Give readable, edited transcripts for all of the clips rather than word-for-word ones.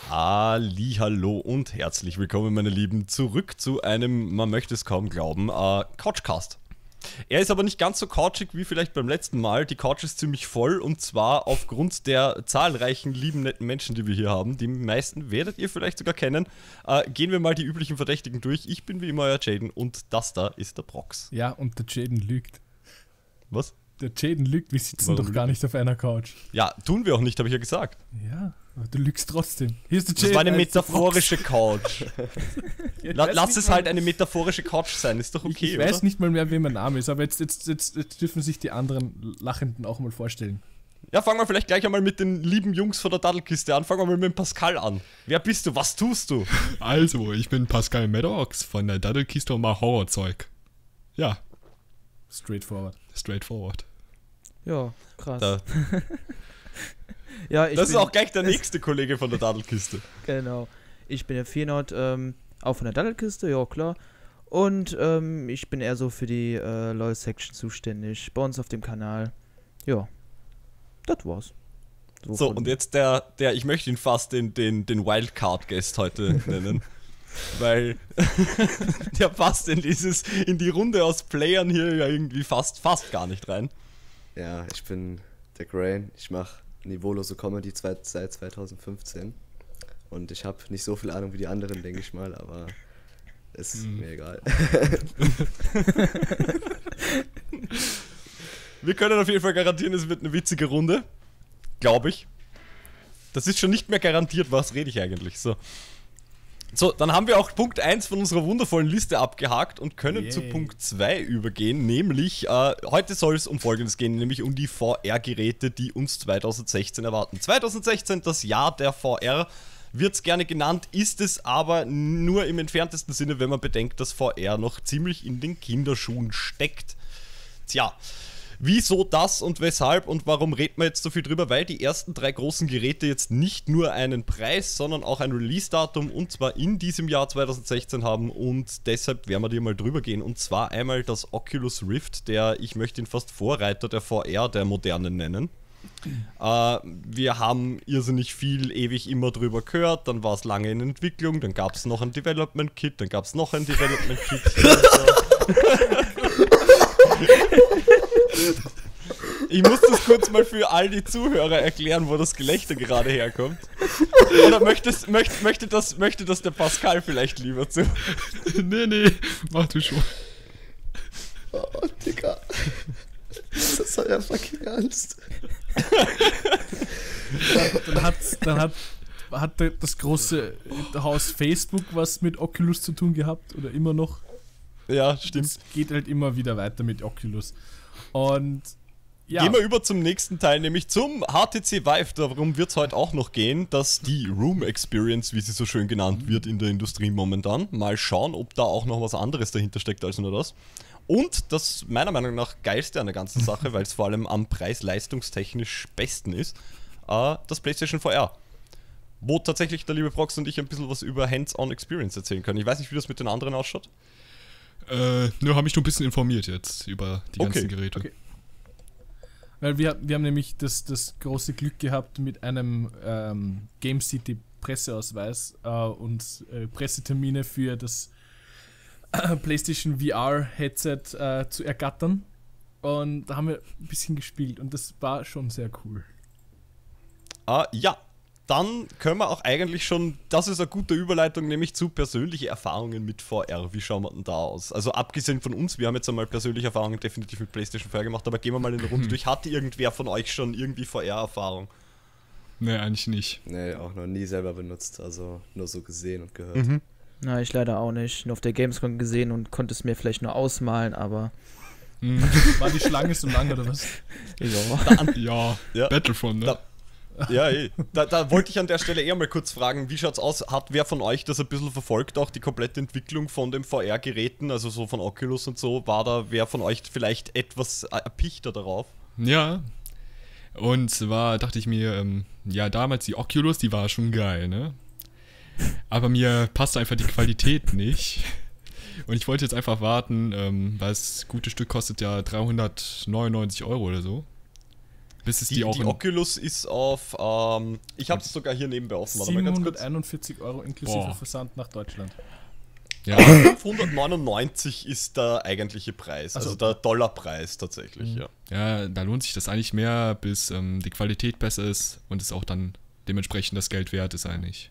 Hallo und herzlich willkommen, meine Lieben, zurück zu einem, man möchte es kaum glauben, Couchcast. Er ist aber nicht ganz so couchig wie vielleicht beim letzten Mal. Die Couch ist ziemlich voll und zwar aufgrund der zahlreichen lieben, netten Menschen, die wir hier haben. Die meisten werdet ihr vielleicht sogar kennen. Gehen wir mal die üblichen Verdächtigen durch. Ich bin wie immer euer Jaden und das da ist der Prox. Ja, und der Jaden lügt. Was? Der Jaden lügt, wir sitzen doch gar nicht auf einer Couch. Ja, tun wir auch nicht, habe ich ja gesagt. Ja, aber du lügst trotzdem. Hier ist der Jaden. Das war eine metaphorische Couch. Lass es halt eine metaphorische Couch sein, ist doch okay, Ich weiß nicht mal mehr, wie mein Name ist, aber jetzt dürfen sich die anderen Lachenden auch mal vorstellen. Ja, fangen wir vielleicht gleich einmal mit den lieben Jungs von der Daddelkiste an. Fangen wir mal mit dem Pascal an. Wer bist du? Was tust du? Also, ich bin Pascal Maddox von der Daddelkiste und mach Horrorzeug. Ja. Straightforward. Ja, krass. Da. Ja, das ist auch gleich der nächste Kollege von der Daddelkiste. Genau. Ich bin der Fienot, auch von der Daddelkiste, ja klar. Und ich bin eher so für die LoL-Section zuständig, bei uns auf dem Kanal. Ja, das war's. So, und jetzt ich möchte ihn fast den Wildcard-Guest heute nennen. Weil der passt in die Runde aus Playern hier ja irgendwie fast gar nicht rein. Ja, ich bin der Grain. Ich mache niveaulose Comedy seit 2015. Und ich habe nicht so viel Ahnung wie die anderen, denke ich mal, aber ist mir egal. Wir können auf jeden Fall garantieren, es wird eine witzige Runde. Glaube ich. Das ist schon nicht mehr garantiert, was rede ich eigentlich. So, dann haben wir auch Punkt 1 von unserer wundervollen Liste abgehakt und können zu Punkt 2 übergehen, nämlich, heute soll es um Folgendes gehen, nämlich um die VR-Geräte, die uns 2016 erwarten. 2016, das Jahr der VR, wird es gerne genannt, ist es aber nur im entferntesten Sinne, wenn man bedenkt, dass VR noch ziemlich in den Kinderschuhen steckt. Tja. Wieso das und weshalb und warum reden wir jetzt so viel drüber? Weil die ersten 3 großen Geräte jetzt nicht nur einen Preis, sondern auch ein Release-Datum und zwar in diesem Jahr 2016 haben und deshalb werden wir dir mal drüber gehen. Und zwar einmal das Oculus Rift, ich möchte ihn fast Vorreiter der VR, der modernen nennen. Wir haben irrsinnig viel ewig immer drüber gehört, dann war es lange in Entwicklung, dann gab es noch ein Development Kit, dann gab es noch ein Development Kit. Ich muss das kurz mal für all die Zuhörer erklären, wo das Gelächter gerade herkommt. Oder möchte das der Pascal vielleicht lieber zu? Nee, mach du schon. Oh, Digga. Das ist ja fucking Angst. Dann hat das große Haus Facebook was mit Oculus zu tun gehabt oder immer noch. Ja, stimmt. Es geht halt immer wieder weiter mit Oculus. Und ja. Gehen wir über zum nächsten Teil, nämlich zum HTC Vive. Darum wird es heute auch noch gehen, dass die Room Experience, wie sie so schön genannt wird in der Industrie momentan, mal schauen, ob da auch noch was anderes dahinter steckt als nur das. Und das meiner Meinung nach geilste an der ganzen Sache, weil es vor allem am Preis-leistungstechnisch besten ist, das PlayStation VR. Wo tatsächlich der liebe Prox und ich ein bisschen was über Hands-on Experience erzählen können. Ich weiß nicht, wie das mit den anderen ausschaut. Nur habe mich nur ein bisschen informiert jetzt über die ganzen Geräte. Okay. Weil wir haben nämlich das große Glück gehabt, mit einem Game City Presseausweis und Pressetermine für das PlayStation VR Headset zu ergattern. Und da haben wir ein bisschen gespielt und das war schon sehr cool. Ja. Dann können wir auch eigentlich schon, das ist eine gute Überleitung, nämlich zu persönlichen Erfahrungen mit VR. Wie schauen wir denn da aus? Also abgesehen von uns, wir haben jetzt einmal persönliche Erfahrungen definitiv mit PlayStation VR gemacht, aber gehen wir mal in eine Runde durch. Hatte irgendwer von euch schon irgendwie VR-Erfahrung? Nee, eigentlich nicht. Nee, auch noch nie selber benutzt, also nur so gesehen und gehört. Mhm. Na, ich leider auch nicht. Nur auf der Gamescom gesehen und konnte es mir vielleicht nur ausmalen, aber... War die Schlange so lang oder was? Ja, Battlefront, ne? Ja, da wollte ich an der Stelle eher mal kurz fragen, wie schaut's aus? Hat wer von euch das ein bisschen verfolgt, auch die komplette Entwicklung von den VR-Geräten, also so von Oculus und so? War da wer von euch vielleicht etwas erpichter darauf? Ja, und zwar dachte ich mir, damals die Oculus, die war schon geil, ne? Aber mir passte einfach die Qualität nicht. Und ich wollte jetzt einfach warten, weil das gute Stück kostet ja 399 € oder so. Bis es Die die auch Oculus ist auf, ich habe es sogar hier nebenbei offen. Warte mal ganz kurz. 741 € inklusive Boah. Versand nach Deutschland. ja, 599 ist der eigentliche Preis, also Also- der Dollarpreis tatsächlich, ja. ja, da lohnt sich das eigentlich mehr, bis die Qualität besser ist und es auch dann dementsprechend das Geld wert ist eigentlich.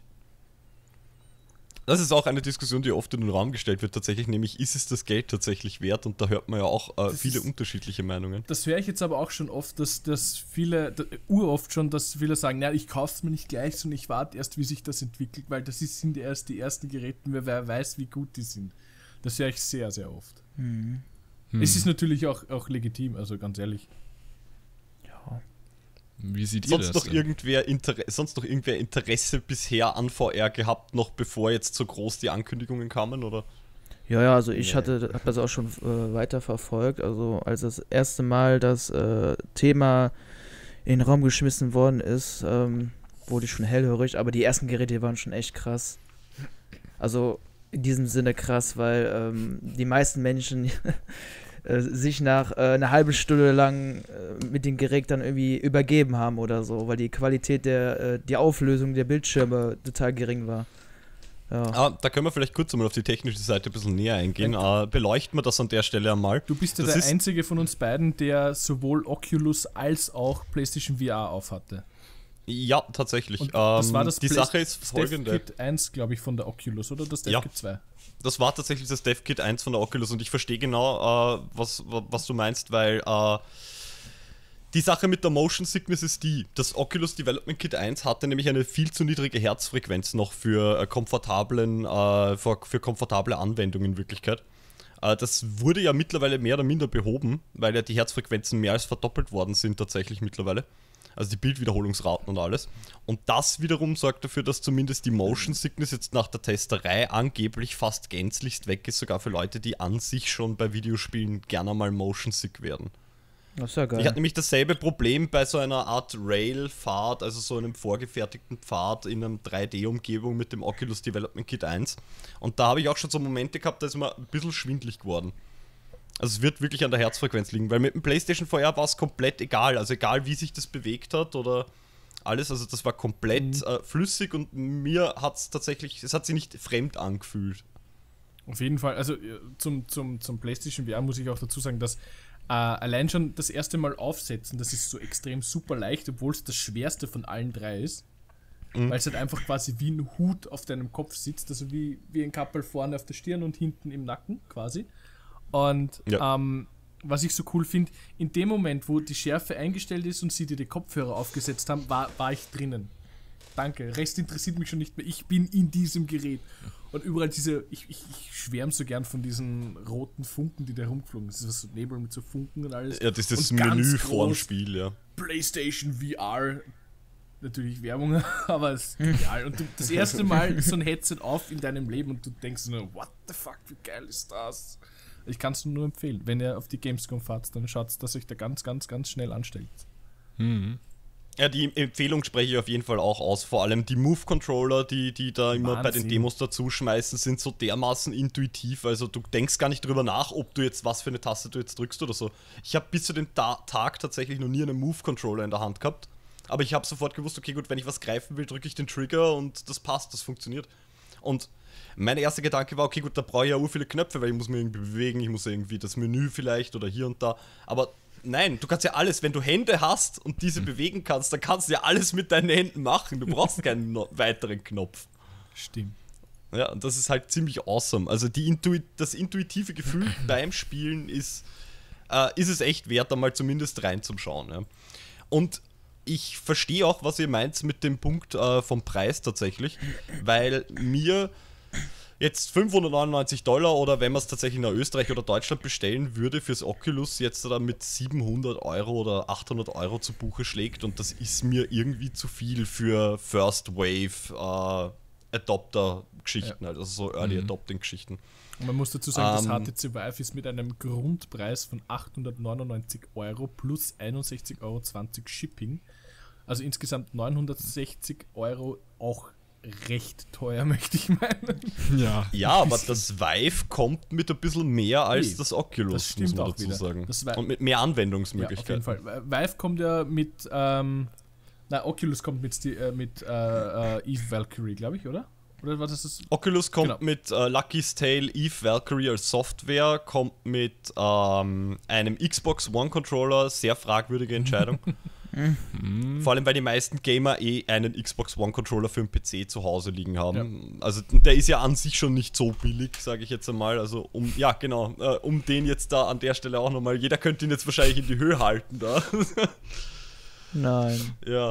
Das ist auch eine Diskussion, die oft in den Raum gestellt wird, tatsächlich, nämlich ist es das Geld tatsächlich wert? Und da hört man ja auch viele ist- unterschiedliche Meinungen. Das höre ich jetzt aber auch schon oft, dass viele, uroft schon, dass viele sagen, na, ich kaufe es mir nicht gleich, sondern ich warte erst, wie sich das entwickelt, weil sind erst die ersten Geräte, wer weiß, wie gut die sind. Das höre ich sehr, sehr oft. Es ist natürlich auch legitim, also ganz ehrlich. Ja. Wie seht ihr Sonst das noch, denn? irgendwer Interesse bisher an VR gehabt, noch bevor jetzt so groß die Ankündigungen kamen, oder? Ja, also ich Nee. habe das auch schon weiter verfolgt. Also als das erste Mal das Thema in den Raum geschmissen worden ist, wurde ich schon hellhörig, aber die ersten Geräte waren schon echt krass. Also in diesem Sinne krass, weil die meisten Menschen sich nach einer halben Stunde lang mit dem Gerät dann irgendwie übergeben haben oder so, weil die Qualität die Auflösung der Bildschirme total gering war. Ja. Da können wir vielleicht kurz einmal auf die technische Seite ein bisschen näher eingehen. Beleuchten wir das an der Stelle einmal. Du bist ja Das der ist- einzige von uns beiden, der sowohl Oculus als auch PlayStation VR aufhatte. Ja, tatsächlich. Und das war das die Sache ist folgende. DevKit 1, glaube ich, von der Oculus, oder das Ja. DevKit 2? Das war tatsächlich das DevKit 1 von der Oculus und ich verstehe genau, was du meinst, weil die Sache mit der Motion Sickness ist das Oculus Development Kit 1 hatte nämlich eine viel zu niedrige Herzfrequenz noch für komfortable Anwendungen in Wirklichkeit. Das wurde ja mittlerweile mehr oder minder behoben, weil ja die Herzfrequenzen mehr als verdoppelt worden sind tatsächlich mittlerweile. Also die Bildwiederholungsraten und alles. Und das wiederum sorgt dafür, dass zumindest die Motion Sickness jetzt nach der Testerei angeblich fast gänzlichst weg ist, sogar für Leute, die an sich schon bei Videospielen gerne mal Motion Sick werden. Das ist ja geil. Ich hatte nämlich dasselbe Problem bei so einer Art Rail-Pfad, also so einem vorgefertigten Pfad in einer 3D-Umgebung mit dem Oculus Development Kit 1. Und da habe ich auch schon so Momente gehabt, da ist mir ein bisschen schwindelig geworden. Also es wird wirklich an der Herzfrequenz liegen, weil mit dem PlayStation VR war es komplett egal. Also egal, wie sich das bewegt hat oder alles, also das war komplett flüssig und mir hat es tatsächlich, es hat sich nicht fremd angefühlt. Auf jeden Fall, also zum PlayStation VR muss ich auch dazu sagen, dass allein schon das erste Mal aufsetzen, das ist so extrem super leicht, obwohl es das schwerste von allen drei ist. Weil es halt einfach quasi wie ein Hut auf deinem Kopf sitzt, also wie ein Kappel vorne auf der Stirn und hinten im Nacken quasi. Und Ja. was ich so cool finde, in dem Moment, wo die Schärfe eingestellt ist und sie dir die Kopfhörer aufgesetzt haben, war ich drinnen. Danke, Rest interessiert mich schon nicht mehr. Ich bin in diesem Gerät. Und überall ich schwärme so gern von diesen roten Funken, die da rumgeflogen sind. Das ist so Nebel mit so Funken und alles. Ja, das ist das Und ganz Menü vorm groß Spiel, ja. PlayStation VR. Natürlich Werbung, aber es ist genial. Und das erste Mal so ein Headset auf in deinem Leben und du denkst nur, what the fuck, wie geil ist das? Ich kann es nur empfehlen. Wenn ihr auf die Gamescom fahrt, dann schaut, dass euch da ganz, ganz, ganz schnell anstellt. Ja, die Empfehlung spreche ich auf jeden Fall auch aus. Vor allem die Move-Controller, die da immer bei den Wahnsinn. Demos dazu schmeißen, sind so dermaßen intuitiv. Also du denkst gar nicht drüber nach, ob du jetzt was für eine Taste du jetzt drückst oder so. Ich habe bis zu dem Tag tatsächlich noch nie einen Move-Controller in der Hand gehabt. Aber ich habe sofort gewusst, okay gut, wenn ich was greifen will, drücke ich den Trigger und das passt, das funktioniert. Und mein erster Gedanke war, okay gut, da brauche ich ja viele Knöpfe, weil ich muss mich irgendwie bewegen, ich muss irgendwie das Menü vielleicht oder hier und da. Aber nein, du kannst ja alles, wenn du Hände hast und diese bewegen kannst, dann kannst du ja alles mit deinen Händen machen. Du brauchst keinen weiteren Knopf. Stimmt. Ja, und das ist halt ziemlich awesome. Also das intuitive Gefühl beim Spielen ist es echt wert, da mal zumindest reinzuschauen. Ja. Und ich verstehe auch, was ihr meint mit dem Punkt vom Preis tatsächlich, weil mir jetzt $599 oder wenn man es tatsächlich nach Österreich oder Deutschland bestellen würde fürs Oculus jetzt da mit 700 € oder 800 € zu Buche schlägt und das ist mir irgendwie zu viel für First Wave Adopter-Geschichten, also so Early Adopting-Geschichten. Und man muss dazu sagen, das HTC Vive ist mit einem Grundpreis von 899 € plus 61,20 € Shipping, also insgesamt 960 € auch recht teuer, möchte ich meinen. Ja. Ja, aber das Vive kommt mit ein bisschen mehr als Nee, das Oculus, das stimmt muss man auch dazu wieder. sagen. Das Vive- Und mit mehr Ja, auf Anwendungsmöglichkeiten. jeden Fall. Vive kommt ja mit, Oculus kommt mit Eve Valkyrie, glaube ich, oder? Oder was ist das? Oculus kommt Genau. mit Lucky's Tale Eve Valkyrie als Software, kommt mit einem Xbox One Controller, sehr fragwürdige Entscheidung. Vor allem, weil die meisten Gamer einen Xbox One Controller für einen PC zu Hause liegen haben. Also der ist ja an sich schon nicht so billig, sage ich jetzt einmal. Also um den jetzt da an der Stelle auch nochmal, jeder könnte ihn jetzt wahrscheinlich in die Höhe halten da. Nein. Ja.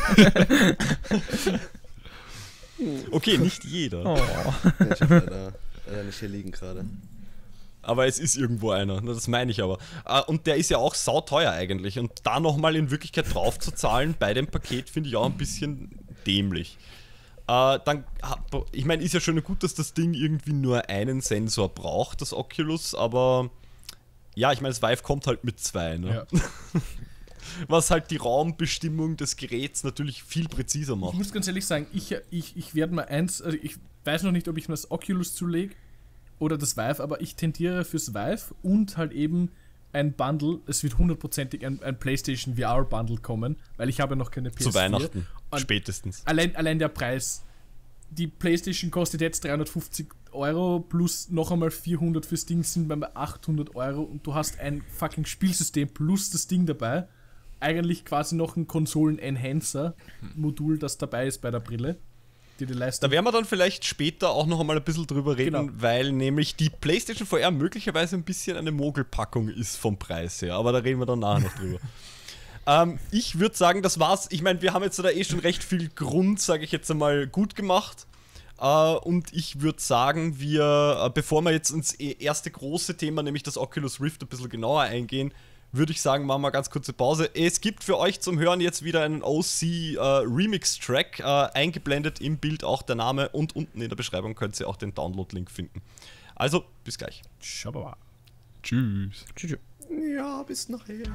Okay, nicht jeder. Oh. Ja, ich habe leider nicht hier liegen gerade. Aber es ist irgendwo einer, das meine ich aber. Und der ist ja auch sauteuer eigentlich. Und da nochmal in Wirklichkeit drauf zu zahlen bei dem Paket, finde ich auch ein bisschen dämlich. Ich meine, ist ja schön und gut, dass das Ding irgendwie nur einen Sensor braucht, das Oculus, aber ja, ich meine, das Vive kommt halt mit 2, ne? Ja. Was halt die Raumbestimmung des Geräts natürlich viel präziser Ich macht. muss ganz ehrlich sagen, ich werde mal also ich weiß noch nicht, ob ich mir das Oculus zulege oder das Vive, aber ich tendiere fürs Vive und halt eben ein Bundle, es wird hundertprozentig ein PlayStation VR-Bundle kommen, weil ich habe noch keine PS4. Zu Weihnachten, Und spätestens. Allein der Preis. Die PlayStation kostet jetzt 350 Euro plus noch einmal 400 fürs Ding, sind bei 800 Euro und du hast ein fucking Spielsystem plus das Ding dabei. Eigentlich quasi noch ein Konsolen-Enhancer-Modul, das dabei ist bei der Brille, die Leistung. Da werden wir dann vielleicht später auch noch einmal ein bisschen drüber reden, Genau. weil nämlich die PlayStation VR möglicherweise ein bisschen eine Mogelpackung ist vom Preis her, aber da reden wir dann nachher noch drüber. Ich würde sagen, das war's. Ich meine, wir haben jetzt da schon recht viel Grund, sage ich jetzt einmal, gut gemacht. Und ich würde sagen, bevor wir jetzt ins erste große Thema, nämlich das Oculus Rift, ein bisschen genauer eingehen, würde ich sagen, machen wir ganz kurze Pause. Es gibt für euch zum Hören jetzt wieder einen OC Remix-Track, eingeblendet im Bild auch der Name und unten in der Beschreibung könnt ihr auch den Download-Link finden. Also, bis gleich. Schababa. Tschüss. Tschüss. Ja, bis nachher.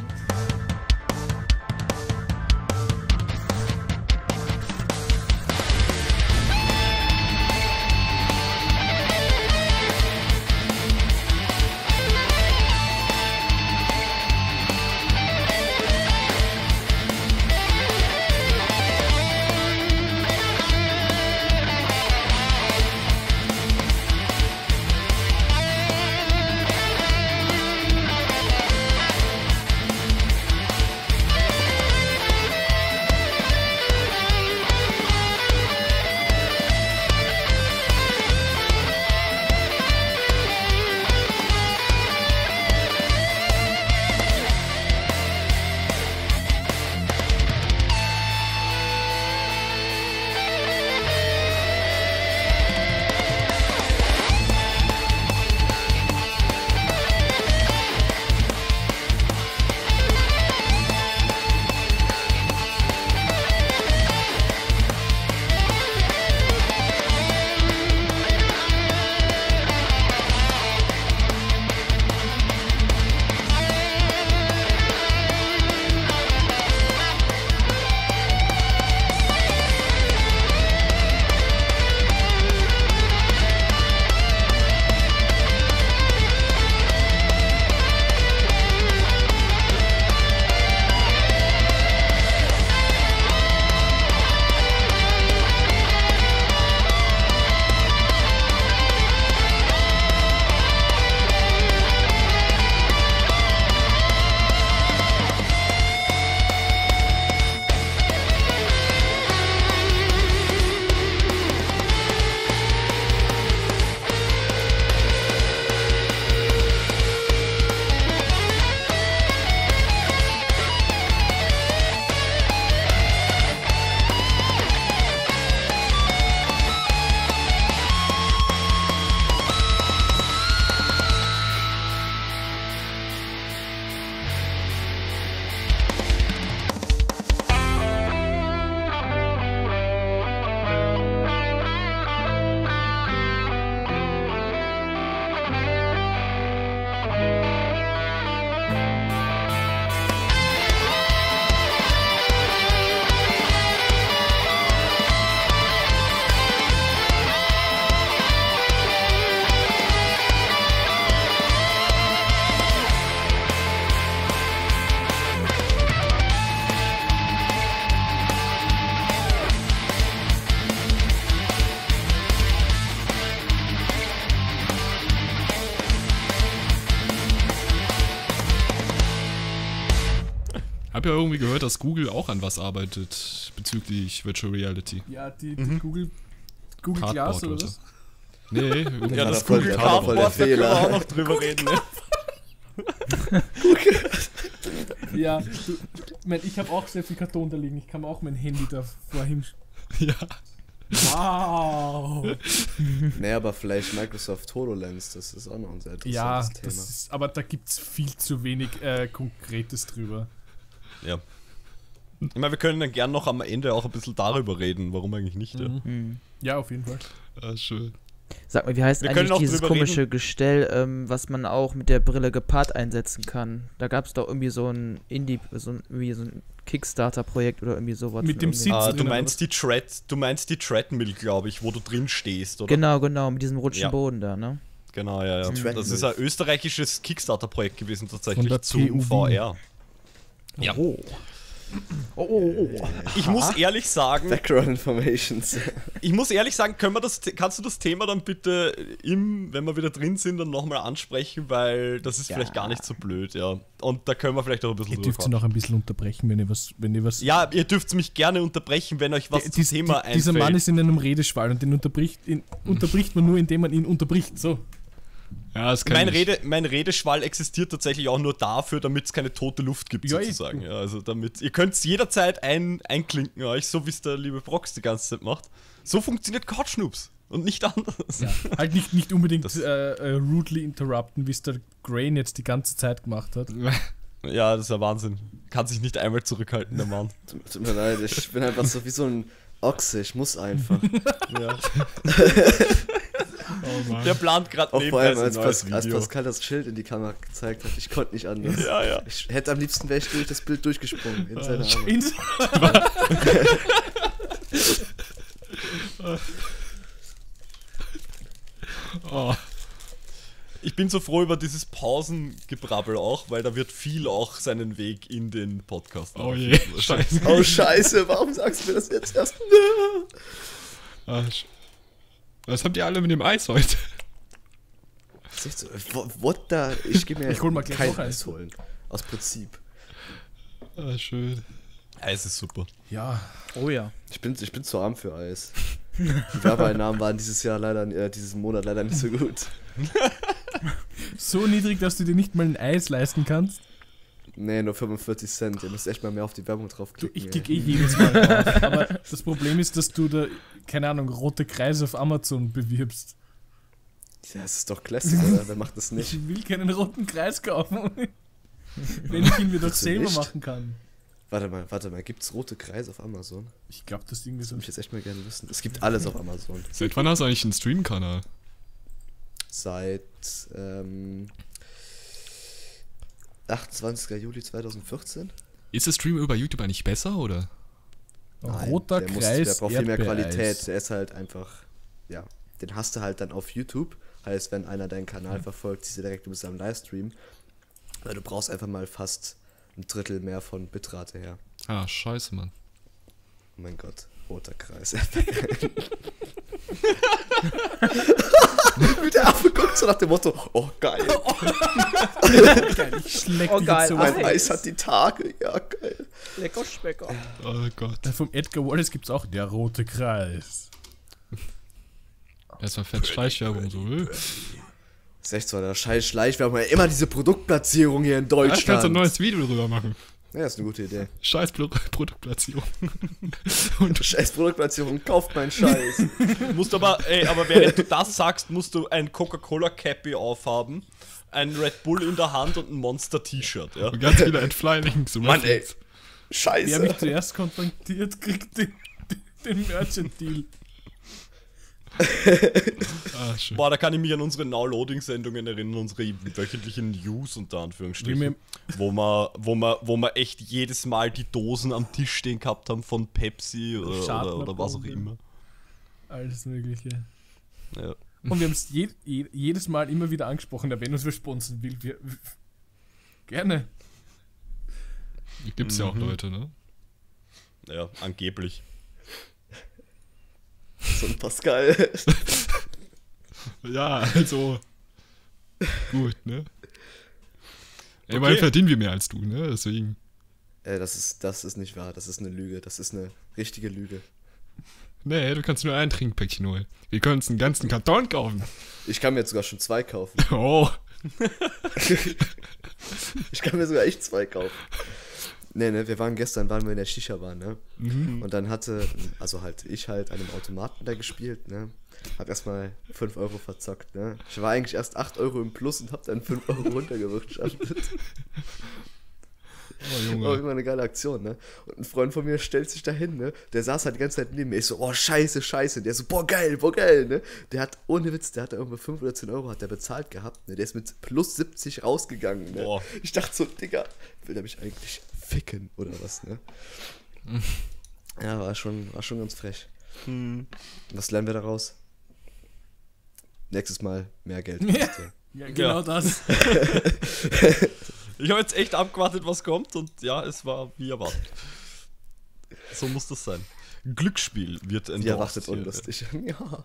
habe ja irgendwie gehört, dass Google auch an was arbeitet bezüglich Virtual Reality. Ja, die Google Glass Cardboard oder oder was? Nee, Ja, das voll- Google das war voll der Cardboard, da können wir Fehler. auch noch drüber reden. Ne? Ja, ich habe auch sehr viel Karton da liegen. Ich kann mir auch mein Handy davor hin. ja. Wow! Nee, aber vielleicht Microsoft HoloLens, das ist auch noch ein sehr Ja, interessantes das Thema. ist, aber da gibt es viel zu wenig Konkretes drüber. Ja. Ich meine, wir können dann gern noch am Ende auch ein bisschen darüber reden, warum eigentlich nicht. Ja. Hm. Ja, auf jeden Fall. Ah, schön. Sag mal, wie heißt Wir können eigentlich auch dieses drüber komische Gestell, was man auch mit der Brille gepaart einsetzen kann? Da gab es doch irgendwie so ein so ein Kickstarter-Projekt oder irgendwie sowas. Mit dem irgendwie. Sitz drin, Du oder meinst die Treadmill, glaube ich, wo du drin stehst, oder? Genau, mit diesem rutschen Ja. Boden da, ne? Genau, ja. Treadmill. Das ist ein österreichisches Kickstarter-Projekt gewesen, tatsächlich, Von der zu TU VR. Ja. Oh. Ich muss ehrlich sagen, Background Informations. kannst du das Thema dann bitte wenn wir wieder drin sind, dann nochmal ansprechen, weil das ist vielleicht gar nicht so blöd, ja. Und da können wir vielleicht auch ein bisschen Ihr dürft sie noch ein bisschen unterbrechen, wenn ihr was. Ja, ihr dürft mich gerne unterbrechen, wenn euch was zum Thema einfällt. Dieser Mann ist in einem Redeschwall und den unterbricht man nur, indem man ihn unterbricht. So. Ja, das kann ich. Mein Redeschwall existiert tatsächlich auch nur dafür, damit es keine tote Luft gibt, Ja, sozusagen. Ja, also ihr könnt es jederzeit einklinken euch, so wie es der liebe Brox die ganze Zeit macht. So funktioniert Couchnoobs und nicht anders. Ja. Halt nicht unbedingt Das- rudely interrupten, wie es der Grain jetzt die ganze Zeit gemacht hat. Ja, das ist ja Wahnsinn. Kann sich nicht einmal zurückhalten, der Mann. Tut mir leid, ich bin einfach so wie so ein Ochse, ich muss einfach. Ja. Oh Mann. Der plant gerade Auch vor allem, nebenbei als, sein neues als Video. Pascal das Schild in die Kamera gezeigt hat, ich konnte nicht anders. Ja, ja. Ich hätte am liebsten wäre ich durch das Bild durchgesprungen in seine Arme. Ins- Oh. Ich bin so froh über dieses Pausengebrabbel auch, weil da wird viel auch seinen Weg in den Podcast. Oh je, scheiße. Oh Scheiße, warum sagst du mir das jetzt erst? Ah, Was habt ihr alle mit dem Eis heute? Das ist echt so, what the? Ich geh mir Ich hol mal gleich kein noch eins. Eis holen. Aus Prinzip. Ah, schön. Eis ist super. Ja, Oh ja. Ich bin zu arm für Eis. Die Werbeeinnahmen waren diesen Monat leider nicht so gut. so niedrig, dass du dir nicht mal ein Eis leisten kannst. Nee, nur 45 Cent. Ihr müsst echt mal mehr auf die Werbung Du, draufklicken. ich ey. klicke jedes Mal drauf. Aber das Problem ist, dass du da, keine Ahnung, rote Kreise auf Amazon bewirbst. Ja, das ist doch Classic, oder? Wer macht das nicht? Ich will keinen roten Kreis kaufen. Wenn ich ihn mir doch Willst du selber nicht? machen kann. Warte mal, gibt's rote Kreise auf Amazon? Ich glaube, das ist irgendwie Das so. würde ich jetzt echt mal gerne wissen. Es gibt alles auf Amazon. Seit wann hast du eigentlich einen Stream-Kanal? Seit 28. Juli 2014. Ist der Stream über YouTube eigentlich besser, oder? Roter der Kreis. der braucht viel mehr Erdbeereis. Qualität. Der ist halt einfach, ja, den hast du halt dann auf YouTube. Heißt, wenn einer deinen Kanal verfolgt, siehst du direkt, du bist am Livestream. Weil du brauchst einfach mal fast ein Drittel mehr von Bitrate her. Ah, scheiße, Mann. Oh mein Gott, roter Kreis. Wie der Affe guckt so nach dem Motto, oh geil, Geil, ich schleck Oh, dich geil, jetzt so mein Eis. Eis hat die Tage, ja geil. Lecker Specker. Oh Gott. Vom Edgar Wallace gibt es auch der rote Kreis. Erstmal fett Schleichwerbung so. Das ist echt so, der scheiß Schleichwerbung, immer diese Produktplatzierung hier in Da kannst du ein Deutschland. neues Video drüber machen. Ja, ist eine gute Idee. Scheiß Produktplatzierung. Scheiß Produktplatzierung, kauft meinen Scheiß. Du musst aber während du das sagst, musst du ein Coca-Cola-Cappy aufhaben, ein Red Bull in der Hand und ein Monster-T-Shirt, ja. Und ganz viele Entfly-Links. Mann, ey. Wer mich Scheiße. zuerst kontaktiert, kriegt den Merchant-Deal. Ah, schön. Boah, da kann ich mich an unsere Now-Loading-Sendungen erinnern, unsere wöchentlichen News unter Anführungsstrichen, wo wir echt jedes Mal die Dosen am Tisch stehen gehabt haben von Pepsi oder was auch immer. Alles Mögliche. Ja. Und wir haben es jedes Mal immer wieder angesprochen, wenn uns wer sponsern will. Gerne. Gibt's ja auch Leute, ne? Ja, angeblich. So ein Pascal. Ja, also. Gut, ne? Okay. Immerhin verdienen wir mehr als du, ne? Deswegen. Das ist nicht wahr. Das ist eine Lüge. Das ist eine richtige Lüge. Nee, du kannst nur ein Trinkpäckchen holen. Wir können uns einen ganzen Karton kaufen. Ich kann mir jetzt sogar schon 2 kaufen. Oh. Ich kann mir sogar echt 2 kaufen. Nee, wir waren wir in der Shisha-Bar, ne? Und dann ich an einem Automaten da gespielt, ne? Hab erstmal 5 Euro verzockt, ne? Ich war eigentlich erst 8 Euro im Plus und hab dann 5 Euro runtergewirtschaftet. Oh, Junge. War immer eine geile Aktion, ne? Und ein Freund von mir stellt sich da hin, ne? Der saß halt die ganze Zeit neben mir. Ich so, oh, scheiße. Und der so, boah, geil, ne? Der hat, ohne Witz, der hat da irgendwie 5 oder 10 Euro hat der bezahlt gehabt, ne? Der ist mit plus 70 rausgegangen, ne? Boah. Ich dachte so, Digga, will der mich eigentlich ficken oder was, ne? Ja, war schon ganz frech. Was lernen wir daraus? Nächstes Mal mehr Geld. Ja, genau Ja. das. Ich habe jetzt echt abgewartet, was kommt und ja, es war wie erwartet. So muss das sein. Glücksspiel wird Wie erwartet hier. unlustig. Ja.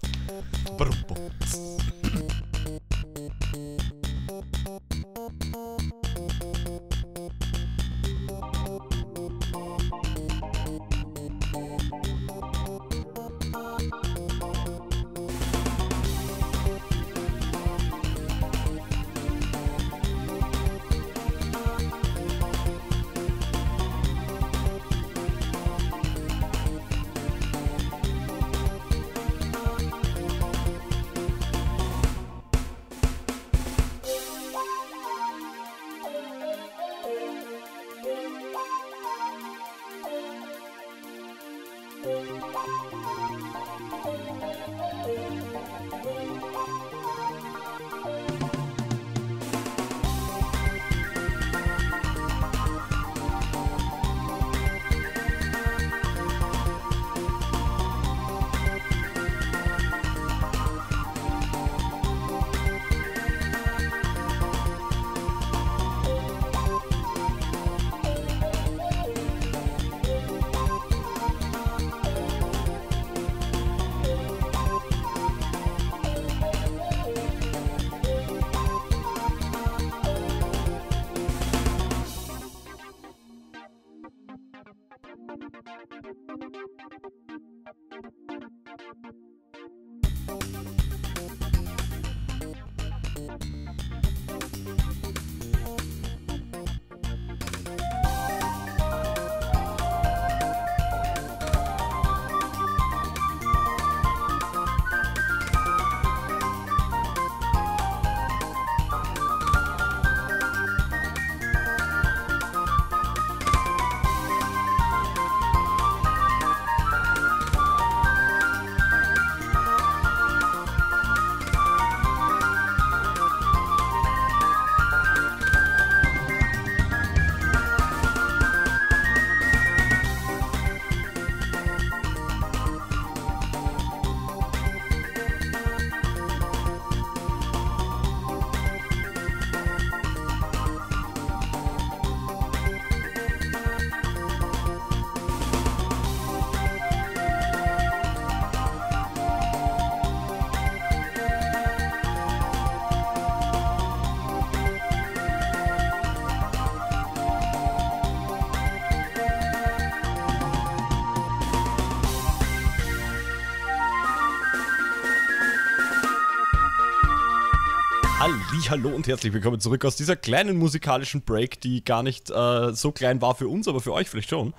Hallo und herzlich willkommen zurück aus dieser kleinen musikalischen Break, die gar nicht so klein war für uns, aber für euch vielleicht schon.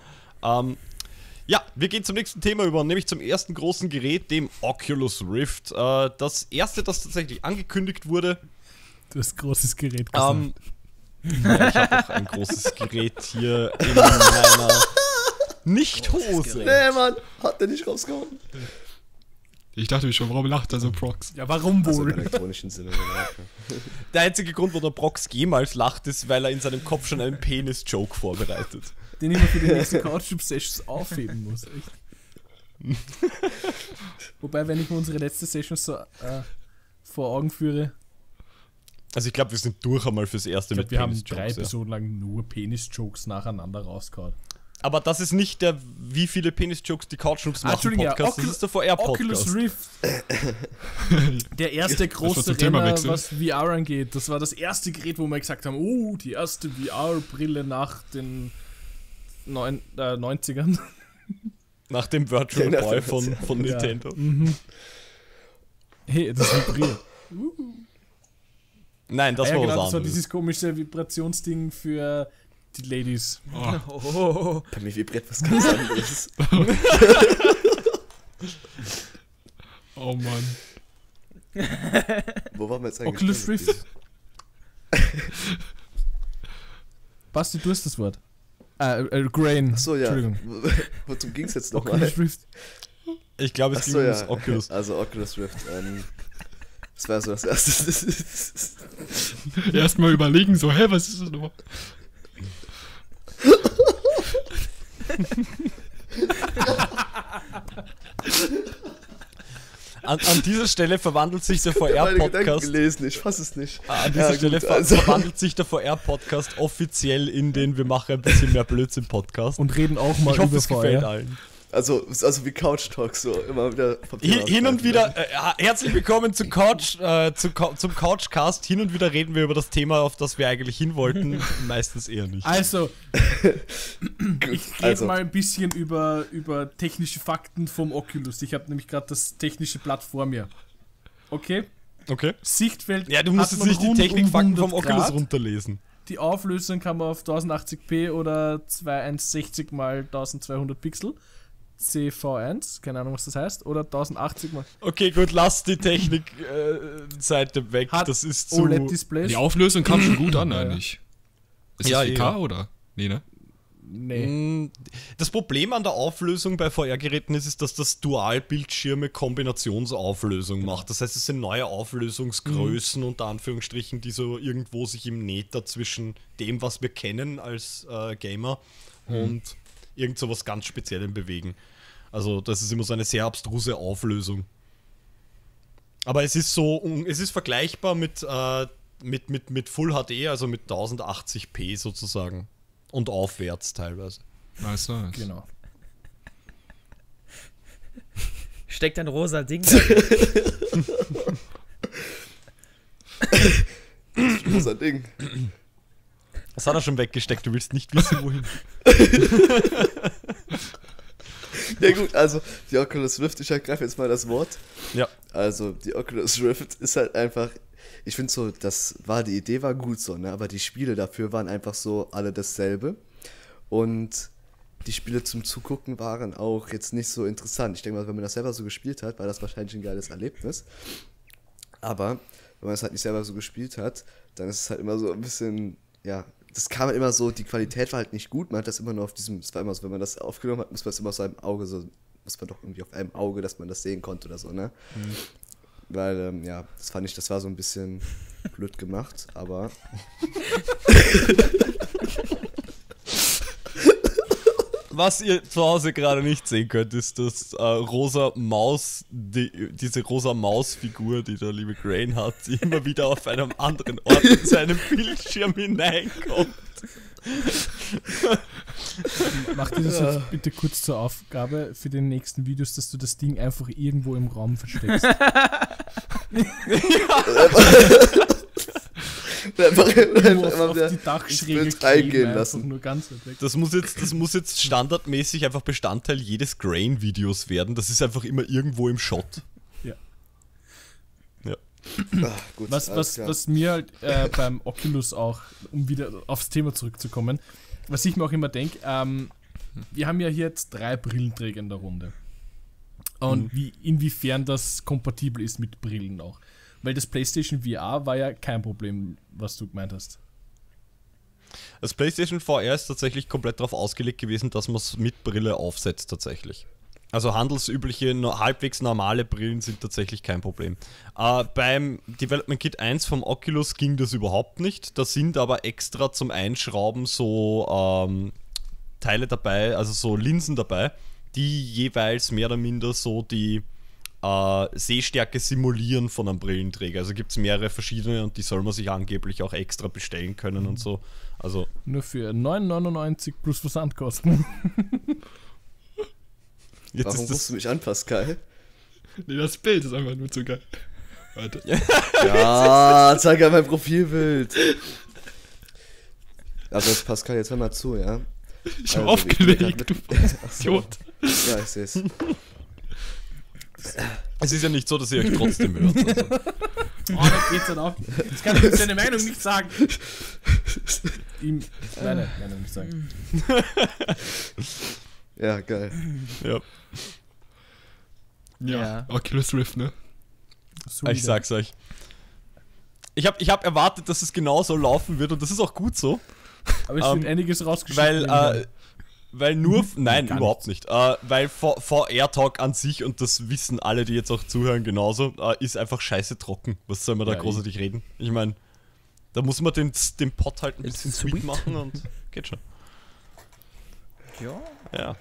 Ja, wir gehen zum nächsten Thema über, nämlich zum ersten großen Gerät, dem Oculus Rift. Das erste, das tatsächlich angekündigt wurde. Du hast großes Gerät gesagt. Ja, ich habe auch ein großes Gerät hier in meiner Nicht-Hose. Nee, Mann, hat der nicht rausgehauen. Ich dachte mir schon, warum lacht er so Prox? Ja, warum Also im wohl? elektronischen Sinne. Der einzige Grund, wo der Prox jemals lacht, ist, weil er in seinem Kopf schon einen Penis-Joke vorbereitet. Den ich mir für die nächsten Couch-Sessions aufheben muss. Echt. Wobei, wenn ich mir unsere letzte Session so vor Augen führe, Also ich glaube, wir sind durch einmal fürs erste ich mit glaub, wir haben 3 Penis-Jokes. Ja. Episoden lang nur Penis-Jokes nacheinander rausgehauen. Aber das ist nicht der, wie viele Penis-Jokes die Couch-Noobs machen Entschuldigung, ja, Podcast, das ist der VR-Podcast. Oculus Rift. Der erste Das war große zum Renner, Themawechsel. was VR angeht. Das war das erste Gerät, wo wir gesagt haben, oh, die erste VR-Brille nach den 90ern. Nach dem Virtual Ja, Boy nach dem von Nintendo. Ja. Mhm. Hey, das vibriert. Nein, das Ja, war genau, was das war anderes. dieses komische Vibrationsding für die Ladies. Oh, Bei mir vibriert was ganz anderes. oh Mann. Wo waren wir jetzt eigentlich? Oculus stehen Rift. Basti, du hast das Wort. Grain. Achso, ja. Entschuldigung. Wozu ging es jetzt nochmal? Oculus Rift. Ich glaube, es Achso, ging ja. ums Oculus. Also Oculus Rift. Das war so das erste. Erstmal überlegen, so, hä, was ist das nochmal? An dieser Stelle verwandelt sich der Meine Gedanken VR-Podcast. gelesen, ich fasse es nicht. An dieser Ja, Stelle gut, also. verwandelt sich der VR-Podcast offiziell in den Wir machen ein bisschen mehr Blödsinn-Podcast. Und reden auch mal Ich hoffe, über es gefällt VR. allen. Also wie Couch Talk, so immer wieder vom Thema Hin und abschweifen, wieder, herzlich willkommen zum Couchcast. Hin und wieder reden wir über das Thema, auf das wir eigentlich hin wollten. Meistens eher nicht. Also, Gut, ich rede also, mal ein bisschen über technische Fakten vom Oculus. Ich habe nämlich gerade das technische Blatt vor mir. Okay? Okay. Sichtfeld. Ja, du musst hat jetzt man nicht die rund um Technikfakten vom 100 Oculus Grad. runterlesen. Die Auflösung kann man auf 1080p oder 2160 mal 1200 Pixel. CV1, keine Ahnung, was das heißt. Oder 1080 mal. Okay, gut, lass die Technik-Seite weg. Hat Das ist zu... OLED-Displays? Die Auflösung kam schon gut an, Ja. eigentlich. Ist Ja, das 4K ja. oder? Nee, ne? Nee. Das Problem an der Auflösung bei VR-Geräten ist, dass das Dualbildschirme Kombinationsauflösung macht. Das heißt, es sind neue Auflösungsgrößen unter Anführungsstrichen, die so irgendwo sich im Nether zwischen dem, was wir kennen als Gamer und irgend so was ganz Speziellem bewegen. Also das ist immer so eine sehr abstruse Auflösung. Aber es ist so, es ist vergleichbar mit Full HD, also mit 1080p sozusagen. Und aufwärts teilweise. Nice, nice. Genau. Steckt ein rosa Ding. das ist ein Ding. Das hat er schon weggesteckt, du willst nicht wissen, wohin. Ja gut, also die Oculus Rift, ich ergreife jetzt mal das Wort. Ja. Also die Oculus Rift ist halt einfach, ich finde so, die Idee war gut so, ne? Aber die Spiele dafür waren einfach so alle dasselbe. Und die Spiele zum Zugucken waren auch jetzt nicht so interessant. Ich denke mal, wenn man das selber so gespielt hat, war das wahrscheinlich ein geiles Erlebnis. Aber wenn man es halt nicht selber so gespielt hat, dann ist es halt immer so ein bisschen, ja, das kam halt immer so, die Qualität war halt nicht gut. Man hat das immer nur auf diesem, es war immer so, wenn man das aufgenommen hat, muss man es immer auf seinem Auge so, muss man doch irgendwie auf einem Auge, dass man das sehen konnte oder so, ne? Weil, ja, das war so ein bisschen blöd gemacht, aber Was ihr zu Hause gerade nicht sehen könnt, ist das rosa Maus, diese rosa Mausfigur, die der liebe Grain hat, die immer wieder auf einem anderen Ort in seinen Bildschirm hineinkommt. Mach dir das jetzt bitte kurz zur Aufgabe für die nächsten Videos, dass du das Ding einfach irgendwo im Raum versteckst. einfach auf die Dachschräge ins Bild eingehen kleben, lassen. einfach nur ganz weit weg. Das muss jetzt standardmäßig einfach Bestandteil jedes Grain-Videos werden. Das ist einfach immer irgendwo im Shot. Gut, Was mir halt beim Oculus auch, um wieder aufs Thema zurückzukommen, was ich mir auch immer denke, wir haben ja hier jetzt 3 Brillenträger in der Runde. Und inwiefern das kompatibel ist mit Brillen auch. Weil das PlayStation VR war ja kein Problem, was du gemeint hast. Das PlayStation VR ist tatsächlich komplett darauf ausgelegt gewesen, dass man es mit Brille aufsetzt tatsächlich. Also handelsübliche, halbwegs normale Brillen sind tatsächlich kein Problem. Beim Development Kit 1 vom Oculus ging das überhaupt nicht. Da sind aber extra zum Einschrauben so Teile dabei, also so Linsen dabei, die jeweils mehr oder minder so die Sehstärke simulieren von einem Brillenträger. Also gibt es mehrere verschiedene und die soll man sich angeblich auch extra bestellen können und so. Also Nur für 9,99 plus Versandkosten. jetzt Warum ist rufst das du mich an, Pascal? Nee, das Bild ist einfach nur zu geil. Warte. Ja, zeig ja mein Profilbild. Also jetzt Pascal, jetzt hör mal zu, ja. Ich hab Also, ich bin grad aufgelegt, du Ach so. Idiot. Ja, ich seh's. Es ist ja nicht so, dass ihr euch trotzdem hört. Also. Oh, das geht's dann auch. Das kann ich seine Meinung nicht sagen. Ihm meine Meinung nicht sagen. Ja, geil. Ja. Ja, Oculus Rift, ne? Ich sag's euch. Ich hab erwartet, dass es genau so laufen wird und das ist auch gut so. Aber es wird einiges rausgeschickt. Weil nur, nein, Gar überhaupt nicht. Weil VR-Talk an sich, und das wissen alle, die jetzt auch zuhören, genauso, ist einfach scheiße trocken. Was soll man da Ja, großartig reden? Ich meine, da muss man den Pot halt ein It's bisschen sweet sweet. machen und geht schon. Ja. Ja.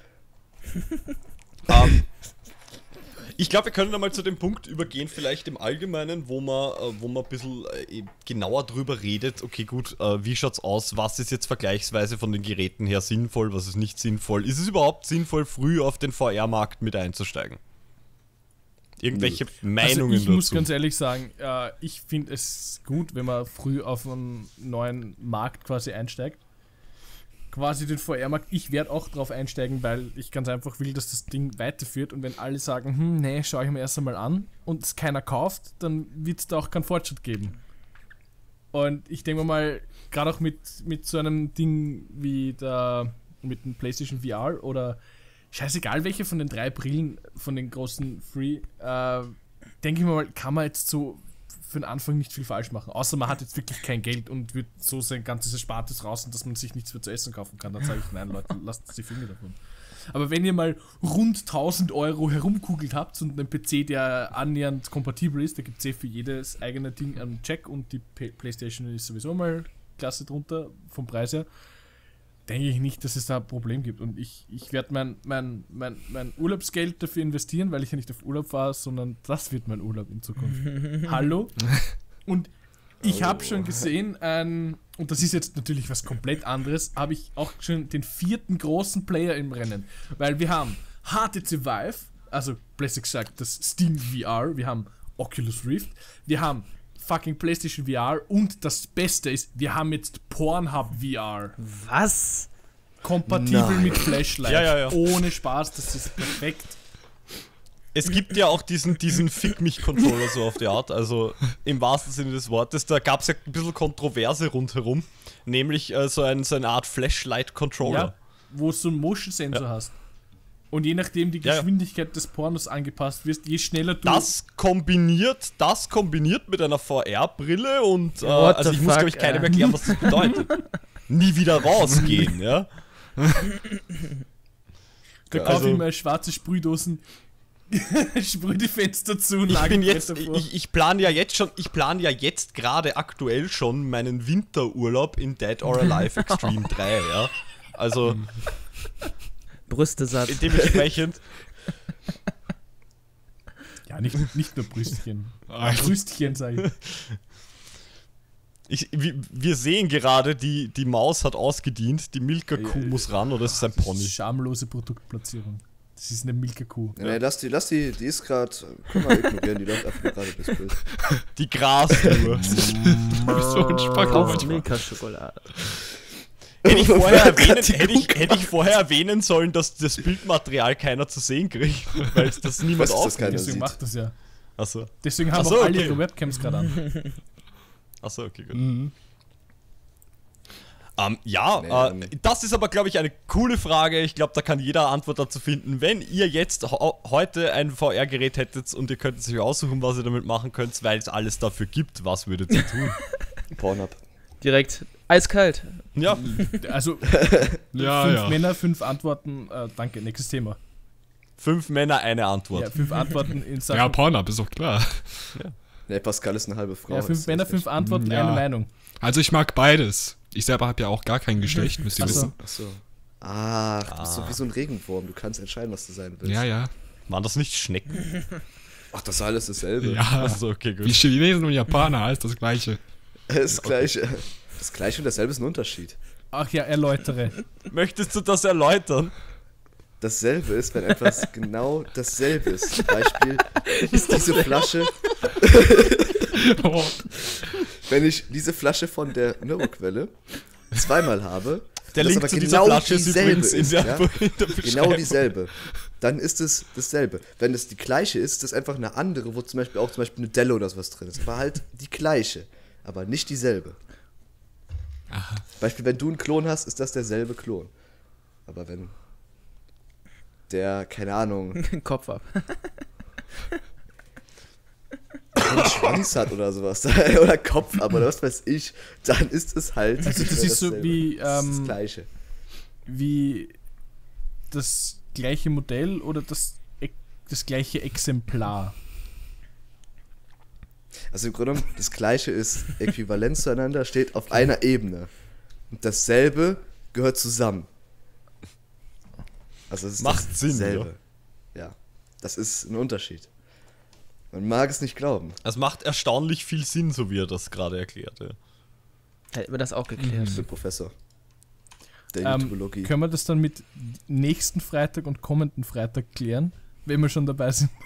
Ich glaube, wir können einmal zu dem Punkt übergehen, vielleicht im Allgemeinen, wo man ein bisschen genauer drüber redet. Okay, gut, wie schaut's aus? Was ist jetzt vergleichsweise von den Geräten her sinnvoll? Was ist nicht sinnvoll? Ist es überhaupt sinnvoll, früh auf den VR-Markt mit einzusteigen? Irgendwelche Meinungen also ich muss dazu? ganz ehrlich sagen, ich finde es gut, wenn man früh auf einen neuen Markt quasi einsteigt. Quasi den VR-Markt. Ich werde auch drauf einsteigen, weil ich ganz einfach will, dass das Ding weiterführt. Und wenn alle sagen, nee, schau ich mir erst einmal an und es keiner kauft, dann wird es da auch keinen Fortschritt geben. Und ich denke mal, gerade auch mit so einem Ding wie mit dem PlayStation VR oder scheißegal welche von den 3 Brillen, von den großen Free, denke ich mal, kann man jetzt so für den Anfang nicht viel falsch machen. Außer man hat jetzt wirklich kein Geld und wird so sein ganzes Erspartes raus, dass man sich nichts mehr zu essen kaufen kann. Dann sage ich, nein Leute, lasst die Finger davon. Aber wenn ihr mal rund 1000 Euro herumkugelt habt und einen PC, der annähernd kompatibel ist, da gibt es für jedes eigene Ding einen Check und die PlayStation ist sowieso mal klasse drunter vom Preis her, denke ich nicht, dass es da ein Problem gibt. Und ich werde mein Urlaubsgeld dafür investieren, weil ich ja nicht auf Urlaub fahre, sondern das wird mein Urlaub in Zukunft. Hallo? Und ich habe schon gesehen, und das ist jetzt natürlich was komplett anderes, habe ich auch schon den 4. großen Player im Rennen. Weil wir haben HTC Vive, also besser gesagt das Steam VR, wir haben Oculus Rift, wir haben fucking PlayStation VR und das Beste ist, wir haben jetzt Pornhub VR. Was? Kompatibel Nein. mit Flashlight. Ja. Ohne Spaß, das ist perfekt. Es gibt ja auch diesen Fick-mich-Controller so auf die Art, also im wahrsten Sinne des Wortes. Da gab es ja ein bisschen Kontroverse rundherum, nämlich so eine Art Flashlight-Controller. Ja, wo du so einen Motion-Sensor hast. Und je nachdem die Ja. Geschwindigkeit des Pornos angepasst wirst, je schneller du... Das kombiniert mit einer VR-Brille und What also the ich muss, glaube fuck, ich, keinem erklären, was das bedeutet. Nie wieder rausgehen, ja. Da kaufe also- ich mal schwarze Sprühdosen, sprüh die Fenster zu und Ich bin lage jetzt, davor. ich plane ja jetzt gerade aktuell schon meinen Winterurlaub in Dead or Alive Extreme 3, ja. Also Brüste satt. dementsprechend, Ja, nicht nur Brüstchen. Also, Brüstchen, sage ich. wir sehen gerade, die Maus hat ausgedient, die Milka-Kuh muss ran, oder ist es ein Pony? Schamlose Produktplatzierung. Das ist eine Milka-Kuh. Nee, lass die ist gerade. Guck mal, ignorieren, die läuft einfach nur gerade durchs Bild. Die Grasruhe. so entspannt Auf manchmal. Milka-Schokolade. Hätte ich vorher erwähnen sollen, dass das Bildmaterial keiner zu sehen kriegt, weil es das niemand Was ist das aufnimmt. keiner Deswegen sieht? macht das ja. Achso, Deswegen haben Ach so, auch alle okay. ihre Webcams gerade an. okay, gut. Mhm. Das ist aber, glaube ich, eine coole Frage. Ich glaube, da kann jeder Antwort dazu finden. Wenn ihr jetzt heute ein VR-Gerät hättet und ihr könntet euch aussuchen, was ihr damit machen könnt, weil es alles dafür gibt, was würdet ihr tun? Pornhub. Direkt eiskalt. Ja, Also, Ja, 5 ja. Männer, 5 Antworten. Danke, nächstes Thema. 5 Männer, eine Antwort. Ja, 5 Antworten in Sachen. Ja, Pornhub ist doch klar. Nee, Pascal ist eine halbe Frau. Ja, 5 ist Männer, richtig. 5 Antworten, Ja. eine Meinung. Also ich mag beides. Ich selber habe ja auch gar kein Geschlecht, müsst ihr Ach so. wissen. Achso. Ach, du bist so wie so ein Regenwurm. Du kannst entscheiden, was du sein willst. Ja, ja. Waren das nicht Schnecken? Ach, das ist alles dasselbe. Ja, Achso, okay, wie gut. Chinesen und Japaner, alles das Gleiche. Das Gleiche. Das Gleiche und dasselbe ist ein Unterschied. Ach ja, erläutere. Möchtest du das erläutern? Dasselbe ist, wenn etwas genau dasselbe ist. Zum Beispiel ist diese Flasche, Oh, wenn ich diese Flasche von der Nero-Quelle zweimal habe, Der das Link aber zu dieser genau Flasche ist dieselbe übrigens in ist, der, ja? in der Genau Beschreibung. dieselbe. Dann ist es dasselbe. Wenn es die gleiche ist, ist das einfach eine andere, wo zum Beispiel eine Delle oder sowas drin ist. Aber halt die gleiche, aber nicht dieselbe. Aha. Beispiel, wenn du einen Klon hast, ist das derselbe Klon. Aber wenn der, keine Ahnung, Kopf ab. einen Schwanz hat oder sowas, oder Kopf, aber was weiß ich, dann ist es halt Also das ist so dasselbe. wie, Das ist das Gleiche. wie das gleiche Modell oder das gleiche Exemplar. Also im Grunde genommen, das Gleiche ist äquivalent zueinander, steht auf einer Ebene. Und dasselbe gehört zusammen. Also es ist Macht Sinn, dasselbe. Ja, das ist ein Unterschied. Man mag es nicht glauben. Es macht erstaunlich viel Sinn, so wie er das gerade erklärte. Hätten wir das auch geklärt. Ich bin Professor der YouTubologie. Können wir das dann mit nächsten Freitag und kommenden Freitag klären, wenn wir schon dabei sind?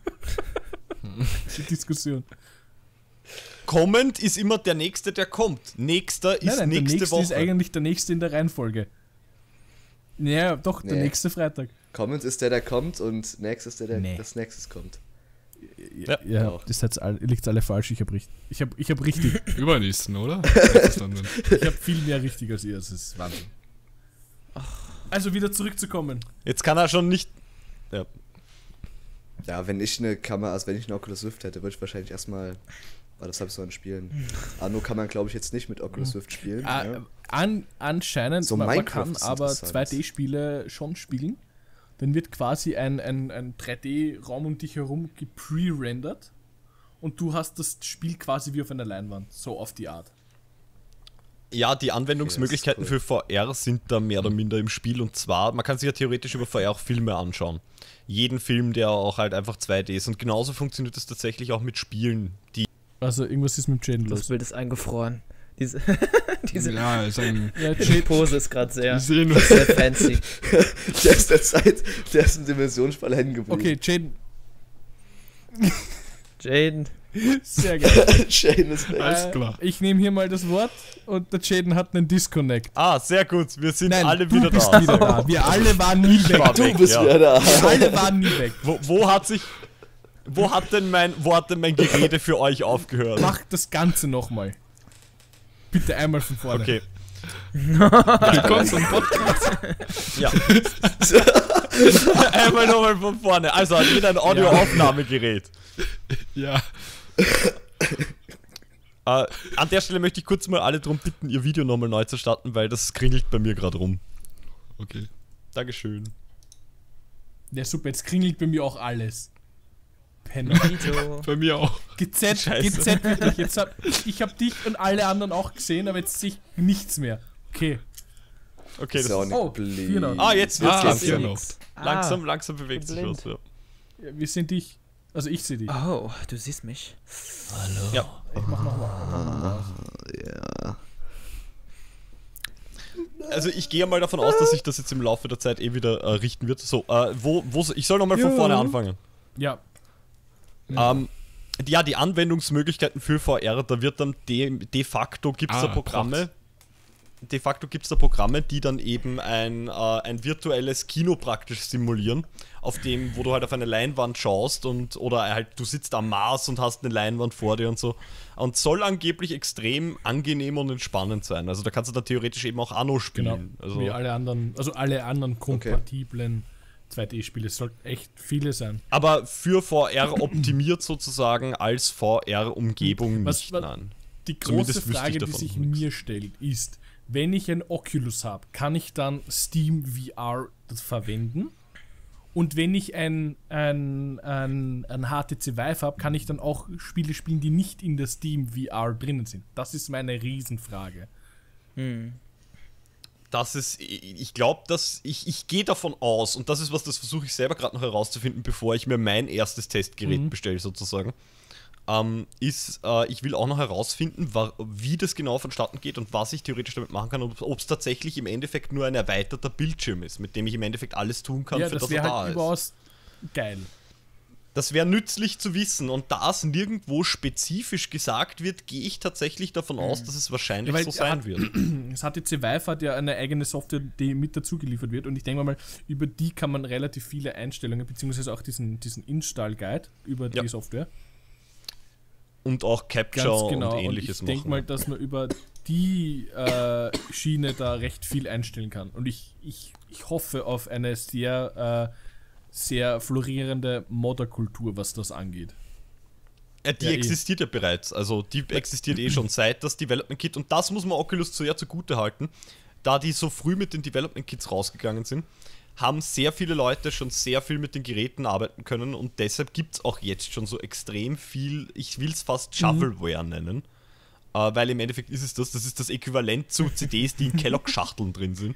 Die Diskussion. Kommend ist immer der Nächste, der kommt. Nächster ist Nein, der nächste nächste Woche. ist eigentlich der nächste in der Reihenfolge. Ja, doch, der Nee. nächste Freitag. Comment ist der kommt und next ist der Nee. das nächstes kommt. Ja, auch. das liegt alle falsch. Ich habe richtig. Übernächsten, oder? Was ist dann denn? Ich habe viel mehr richtig als ihr. Das ist Wahnsinn. Also wieder zurückzukommen. Jetzt kann er schon nicht. Ja. Ja, wenn ich eine Kamera, also wenn ich eine Oculus Rift hätte, würde ich wahrscheinlich erstmal, das habe ich so an Spielen. Anno kann man, glaube ich, jetzt nicht mit Oculus Rift spielen. Ja. Anscheinend, So man Minecraft kann ist aber interessant. 2D-Spiele schon spielen. Dann wird quasi ein 3D-Raum um dich herum gepre-rendert und du hast das Spiel quasi wie auf einer Leinwand, so auf die Art. Ja, die Anwendungsmöglichkeiten Okay, das für VR sind da mehr oder minder im Spiel, und zwar, man kann sich ja theoretisch über VR auch Filme anschauen. Jeden Film, der auch halt einfach 2D ist, und genauso funktioniert das tatsächlich auch mit Spielen, die Also irgendwas ist mit Jaden Das los. Bild ist eingefroren. Diese Ja, ist ein. Ja, die Pose ist gerade sehr, Ich sehe nur. sehr fancy. Der ist der Zeit, der ist in Dimensionsfall hängen geblieben. okay, Jaden, Jaden. sehr geil. Shane ist weg. Alles klar. Ich nehme hier mal das Wort und der Jaden hat einen Disconnect. sehr gut, wir sind Nein, alle du wieder bist da. wieder da. Wir alle waren nie weg. war Du weg, bist ja. wieder da. Wir alle waren nie weg. Wo hat denn mein Gerede für euch aufgehört? Mach das Ganze nochmal. Bitte einmal von vorne. Okay, Willkommen zum Podcast. ja. Einmal nochmal von vorne. Also hat jeder ein Audioaufnahmegerät. Ja. An der Stelle möchte ich kurz mal alle darum bitten, ihr Video nochmal neu zu starten, weil das kringelt bei mir gerade rum. Okay. Dankeschön. Ja, super, jetzt klingelt bei mir auch alles. Penner. Vito. Bei mir auch. GZ, Scheiße. GZ wirklich. Ich hab dich und alle anderen auch gesehen, aber jetzt sehe ich nichts mehr. Okay. Okay, das Sonic Oh, Bleed. 400. jetzt Ah, geht's vier los. noch. Langsam bewegt sich blind. was. Ja. Ja, wir sind dich. Also ich sehe dich. Oh, du siehst mich. Ja. Ich mach nochmal. Ja. Also ich gehe mal davon aus, dass sich das jetzt im Laufe der Zeit wieder richten wird. So, ich soll nochmal von vorne anfangen. Ja. Ja, die Anwendungsmöglichkeiten für VR, da wird dann de facto gibt es da Programme. De facto gibt es da Programme, die dann eben ein virtuelles Kino praktisch simulieren, auf dem, wo du halt auf eine Leinwand schaust oder halt du sitzt am Mars und hast eine Leinwand vor dir und so. Und soll angeblich extrem angenehm und entspannend sein. Also da kannst du dann theoretisch eben auch Anno Genau. spielen. Also, Wie alle anderen kompatiblen 2D-Spiele. Es sollten echt viele sein. aber für VR optimiert sozusagen als VR-Umgebung nicht, nein. Die Zumindest große wüsste ich Frage, die davon sich noch nichts. mir stellt, ist, wenn ich ein Oculus habe, kann ich dann Steam VR verwenden? Und wenn ich ein HTC Vive habe, kann ich dann auch Spiele spielen, die nicht in der Steam VR drinnen sind? Das ist meine Riesenfrage. Das ist, ich glaube, dass ich gehe davon aus, und das ist was, das versuche ich selber gerade noch herauszufinden, bevor ich mir mein erstes Testgerät bestelle sozusagen, ich will auch noch herausfinden, wie das genau vonstatten geht und was ich theoretisch damit machen kann, ob es tatsächlich im Endeffekt nur ein erweiterter Bildschirm ist, mit dem ich im Endeffekt alles tun kann, Ja, für das das er wäre da halt ist. überaus geil. Das wäre nützlich zu wissen. Und da es nirgendwo spezifisch gesagt wird, gehe ich tatsächlich davon aus, dass es wahrscheinlich so sein wird. Das HTC Vive hat ja eine eigene Software, die mit dazu geliefert wird. Und ich denke mal, über die kann man relativ viele Einstellungen, beziehungsweise auch diesen Install-Guide über die Software. Und auch Capture Ganz genau. und ähnliches machen. Ich denke mal, dass man über die Schiene da recht viel einstellen kann. Und ich hoffe auf eine sehr florierende Modderkultur, was das angeht. Die existiert ja bereits. Also die existiert schon seit das Development Kit. Und das muss man Oculus sehr zugute halten. Da die so früh mit den Development Kits rausgegangen sind, haben sehr viele Leute schon sehr viel mit den Geräten arbeiten können. Und deshalb gibt es auch jetzt schon so extrem viel, ich will es fast Shovelware nennen. Weil im Endeffekt ist es das ist das Äquivalent zu CDs, die in Kellogg-Schachteln drin sind.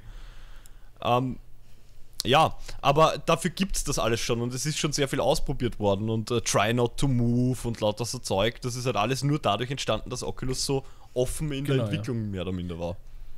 Ja, aber dafür gibt es das alles schon und es ist schon sehr viel ausprobiert worden und Try Not to Move und lauter so Zeug, das ist halt alles nur dadurch entstanden, dass Oculus so offen in der Entwicklung mehr oder minder war.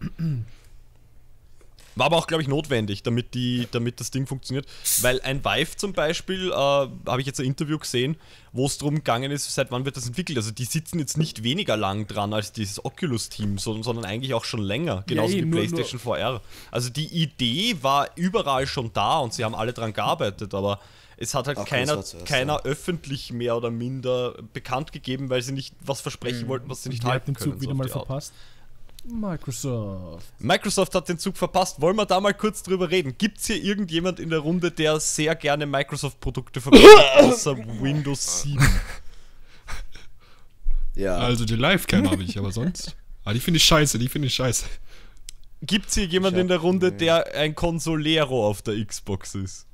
War aber auch, glaube ich, notwendig, damit das Ding funktioniert, weil ein Vive zum Beispiel, habe ich jetzt ein Interview gesehen, wo es darum gegangen ist, seit wann wird das entwickelt. Also die sitzen jetzt nicht weniger lang dran als dieses Oculus-Team, sondern eigentlich auch schon länger, genauso wie PlayStation VR. Also die Idee war überall schon da und sie haben alle dran gearbeitet, aber es hat halt keiner öffentlich mehr oder minder bekannt gegeben, weil sie nicht was versprechen wollten, was sie nicht halten können. Den Zug wieder mal verpasst. Microsoft hat den Zug verpasst. Wollen wir da mal kurz drüber reden? Gibt es hier irgendjemand in der Runde, der sehr gerne Microsoft-Produkte verwendet, außer Windows 7? Ja. Also die Livecam habe ich, aber sonst... die finde ich scheiße, Gibt es hier jemanden in der Runde, der ein Consolero auf der Xbox ist?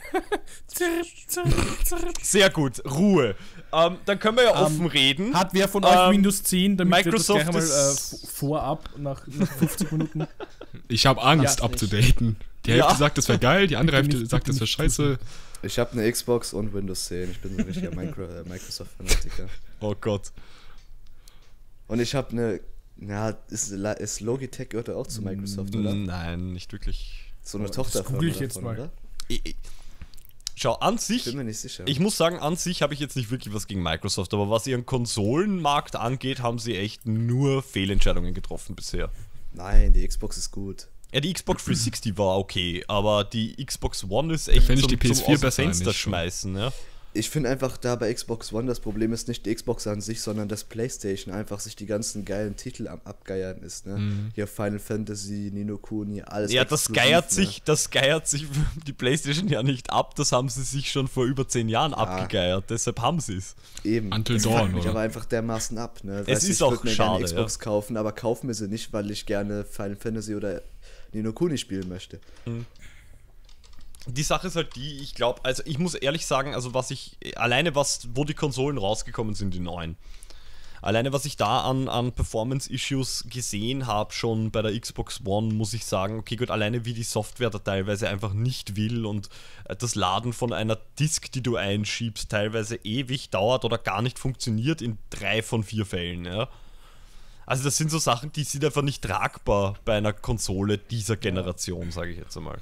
Sehr gut, Ruhe. Dann können wir ja offen reden. Hat wer von euch Windows 10, damit Microsoft wir das gleich einmal vorab nach 50 Minuten... Ich habe Angst, abzudaten. Die Hälfte sagt, das wäre geil, die andere Hälfte sagt, das wäre scheiße. Ich habe eine Xbox und Windows 10. Ich bin so ein richtiger Microsoft-Fanatiker. Oh Gott. Und ich habe eine... ist Logitech gehört ja auch zu Microsoft, oder? Nein, nicht wirklich. So eine Tochterfirma google ich jetzt davon, mal. oder? Schau, an sich, Bin mir nicht sicher. ich muss sagen, an sich habe ich jetzt nicht wirklich was gegen Microsoft, aber was ihren Konsolenmarkt angeht, haben sie echt nur Fehlentscheidungen getroffen bisher. Nein, die Xbox ist gut. Ja, die Xbox 360 war okay, aber die Xbox One ist echt Fänd ich die PS4 aus dem besser Fenster eigentlich schon. schmeißen, ja. Ich finde einfach da bei Xbox One das Problem ist nicht die Xbox an sich, sondern dass PlayStation einfach sich die ganzen geilen Titel am Abgeiern ist, ne? Hier Final Fantasy, Ni no Kuni, alles. Ja, exklusiv, das geiert sich die PlayStation ja nicht ab, das haben sie sich schon vor über 10 Jahren abgegeiert, deshalb haben sie es. Eben. Until Das Dawn, fuckt mich oder? aber einfach dermaßen ab, ne? Es ist ich auch würd mir schade, gerne eine Xbox kaufen, aber kaufen mir sie nicht, weil ich gerne Final Fantasy oder Ni no Kuni spielen möchte. Die Sache ist halt die, ich glaube, also ich muss ehrlich sagen, also wo die Konsolen rausgekommen sind, die neuen. Alleine was ich da an Performance-Issues gesehen habe, schon bei der Xbox One, muss ich sagen, okay gut, alleine wie die Software da teilweise einfach nicht will und das Laden von einer Disk, die du einschiebst, teilweise ewig dauert oder gar nicht funktioniert in 3 von 4 Fällen, ja. Also das sind so Sachen, die sind einfach nicht tragbar bei einer Konsole dieser Generation, sage ich jetzt einmal.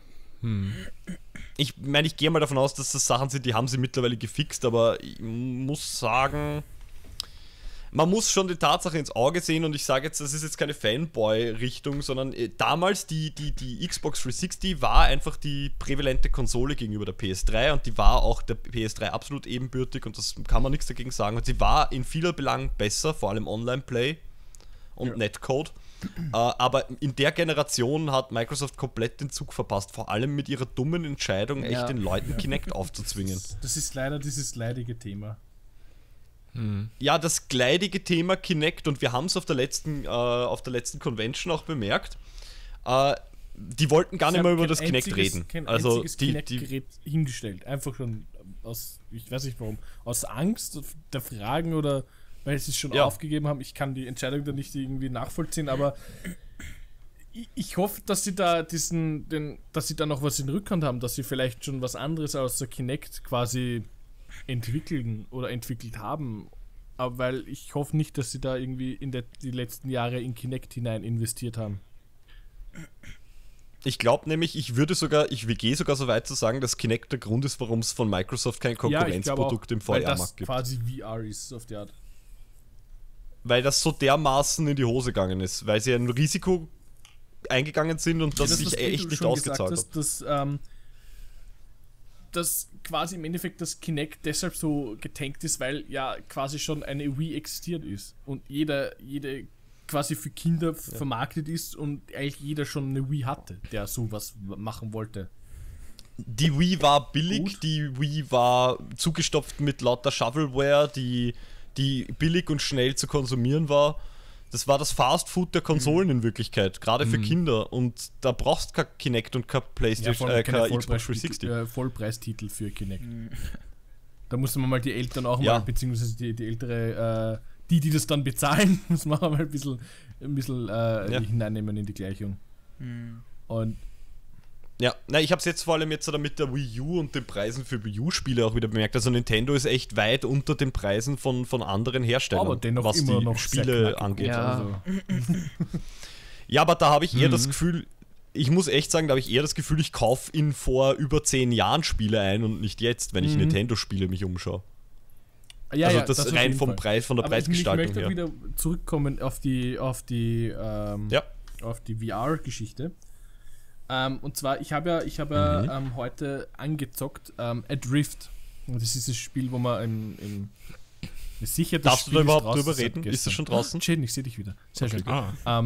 Ich meine, ich gehe mal davon aus, dass das Sachen sind, die haben sie mittlerweile gefixt, aber ich muss sagen, man muss schon die Tatsache ins Auge sehen und ich sage jetzt, das ist jetzt keine Fanboy-Richtung, sondern damals die Xbox 360 war einfach die prävalente Konsole gegenüber der PS3 und die war auch der PS3 absolut ebenbürtig und das kann man nichts dagegen sagen und sie war in vieler Belang besser, vor allem Online-Play und Netcode. Aber in der Generation hat Microsoft komplett den Zug verpasst, vor allem mit ihrer dummen Entscheidung, echt den Leuten Kinect aufzuzwingen. Das ist leider dieses leidige Thema. Ja, das gleitige Thema Kinect und wir haben es auf der letzten Convention auch bemerkt. Die wollten gar nicht mehr über das Kinect reden. Kein Also einziges Kinect-Gerät hingestellt. Einfach schon aus, ich weiß nicht warum, aus Angst der Fragen oder weil sie es schon aufgegeben haben. Ich kann die Entscheidung da nicht irgendwie nachvollziehen, aber ich hoffe, dass sie da dass sie da noch was in Rückhand haben, dass sie vielleicht schon was anderes als der Kinect quasi entwickeln oder entwickelt haben. Aber weil ich hoffe nicht, dass sie da irgendwie die letzten Jahre in Kinect hinein investiert haben. Ich glaube nämlich, ich gehe sogar so weit zu sagen, dass Kinect der Grund ist, warum es von Microsoft kein Konkurrenzprodukt im weil das VR-Markt gibt. quasi VR ist auf die Art. Weil das so dermaßen in die Hose gegangen ist, weil sie ein Risiko eingegangen sind und das sich echt nicht ausgezahlt hat. Dass quasi im Endeffekt das Kinect deshalb so getankt ist, weil ja quasi schon eine Wii existiert ist und jede quasi für Kinder vermarktet ist und eigentlich jeder schon eine Wii hatte, der sowas machen wollte. Die Wii war billig, Gut. die Wii war zugestopft mit lauter Shovelware, die billig und schnell zu konsumieren war. Das war das Fast Food der Konsolen in Wirklichkeit, gerade für Kinder. Und da brauchst du kein Kinect und kein PlayStation, kein Xbox 360. Vollpreistitel für Kinect. Da musste man mal die Eltern auch Ja. mal, beziehungsweise die ältere, die das dann bezahlen, muss man auch mal ein bisschen hineinnehmen in die Gleichung. Und Ja, ich habe es jetzt vor allem jetzt mit der Wii U und den Preisen für Wii U-Spiele auch wieder bemerkt. Also Nintendo ist echt weit unter den Preisen von anderen Herstellern, aber dennoch was immer die noch sehr Spiele knackig. angeht. Ja. Also, Ja, aber da habe ich eher das Gefühl, ich muss echt sagen, da habe ich eher das Gefühl, ich kaufe in vor über 10 Jahren Spiele ein und nicht jetzt, wenn ich Nintendo-Spiele mich umschaue. ja, Also ja, das auf rein jeden vom Fall. Preis, von der Aber Preisgestaltung ich möchte her. wieder zurückkommen auf die VR-Geschichte. Und zwar, ich habe heute angezockt Adrift. Und das ist das Spiel, wo man sicher das Darfst du Spiel da überhaupt draußen drüber seit reden? gestern. Ist das schon draußen? Jaden, ich sehe dich wieder. Sehr schön. Ah,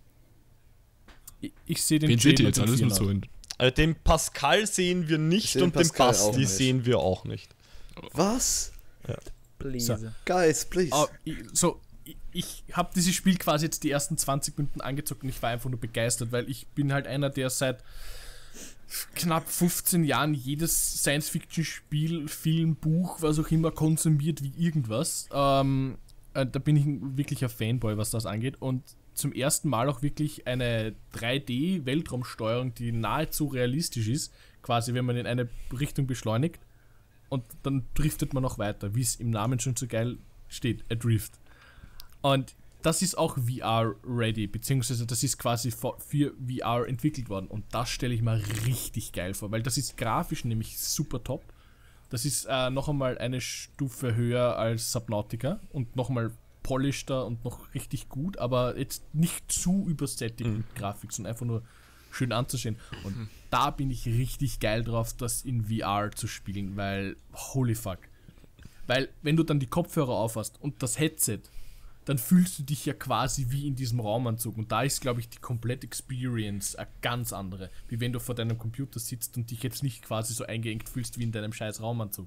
Ich sehe den wen seht ihr Jaden jetzt und den alles nur Fiona. so in? Den Pascal sehen wir nicht Den und den Pascal auch Basti nicht. sehen wir auch nicht. Was? Please. Guys, please. Ich habe dieses Spiel quasi jetzt die ersten 20 Minuten angezockt und ich war einfach nur begeistert, weil ich bin halt einer, der seit knapp 15 Jahren jedes Science-Fiction-Spiel, Film, Buch, was auch immer konsumiert wie irgendwas. Da bin ich ein wirklicher Fanboy, was das angeht, und zum ersten Mal auch wirklich eine 3D-Weltraumsteuerung, die nahezu realistisch ist, quasi wenn man in eine Richtung beschleunigt und dann driftet man noch weiter, wie es im Namen schon so geil steht, Adrift. Und das ist auch VR-ready, beziehungsweise das ist quasi für VR entwickelt worden. Und das stelle ich mir richtig geil vor, weil das ist grafisch nämlich super top. Das ist noch einmal eine Stufe höher als Subnautica und noch einmal polisheder und noch richtig gut, aber jetzt nicht zu übersättigt mit Grafik, sondern einfach nur schön anzusehen. Und da bin ich richtig geil drauf, das in VR zu spielen, weil holy fuck. Weil wenn du dann die Kopfhörer aufhast und das Headset, dann fühlst du dich ja quasi wie in diesem Raumanzug. Und da ist, glaube ich, die komplette Experience eine ganz andere. Wie wenn du vor deinem Computer sitzt und dich jetzt nicht quasi so eingeengt fühlst wie in deinem scheiß Raumanzug.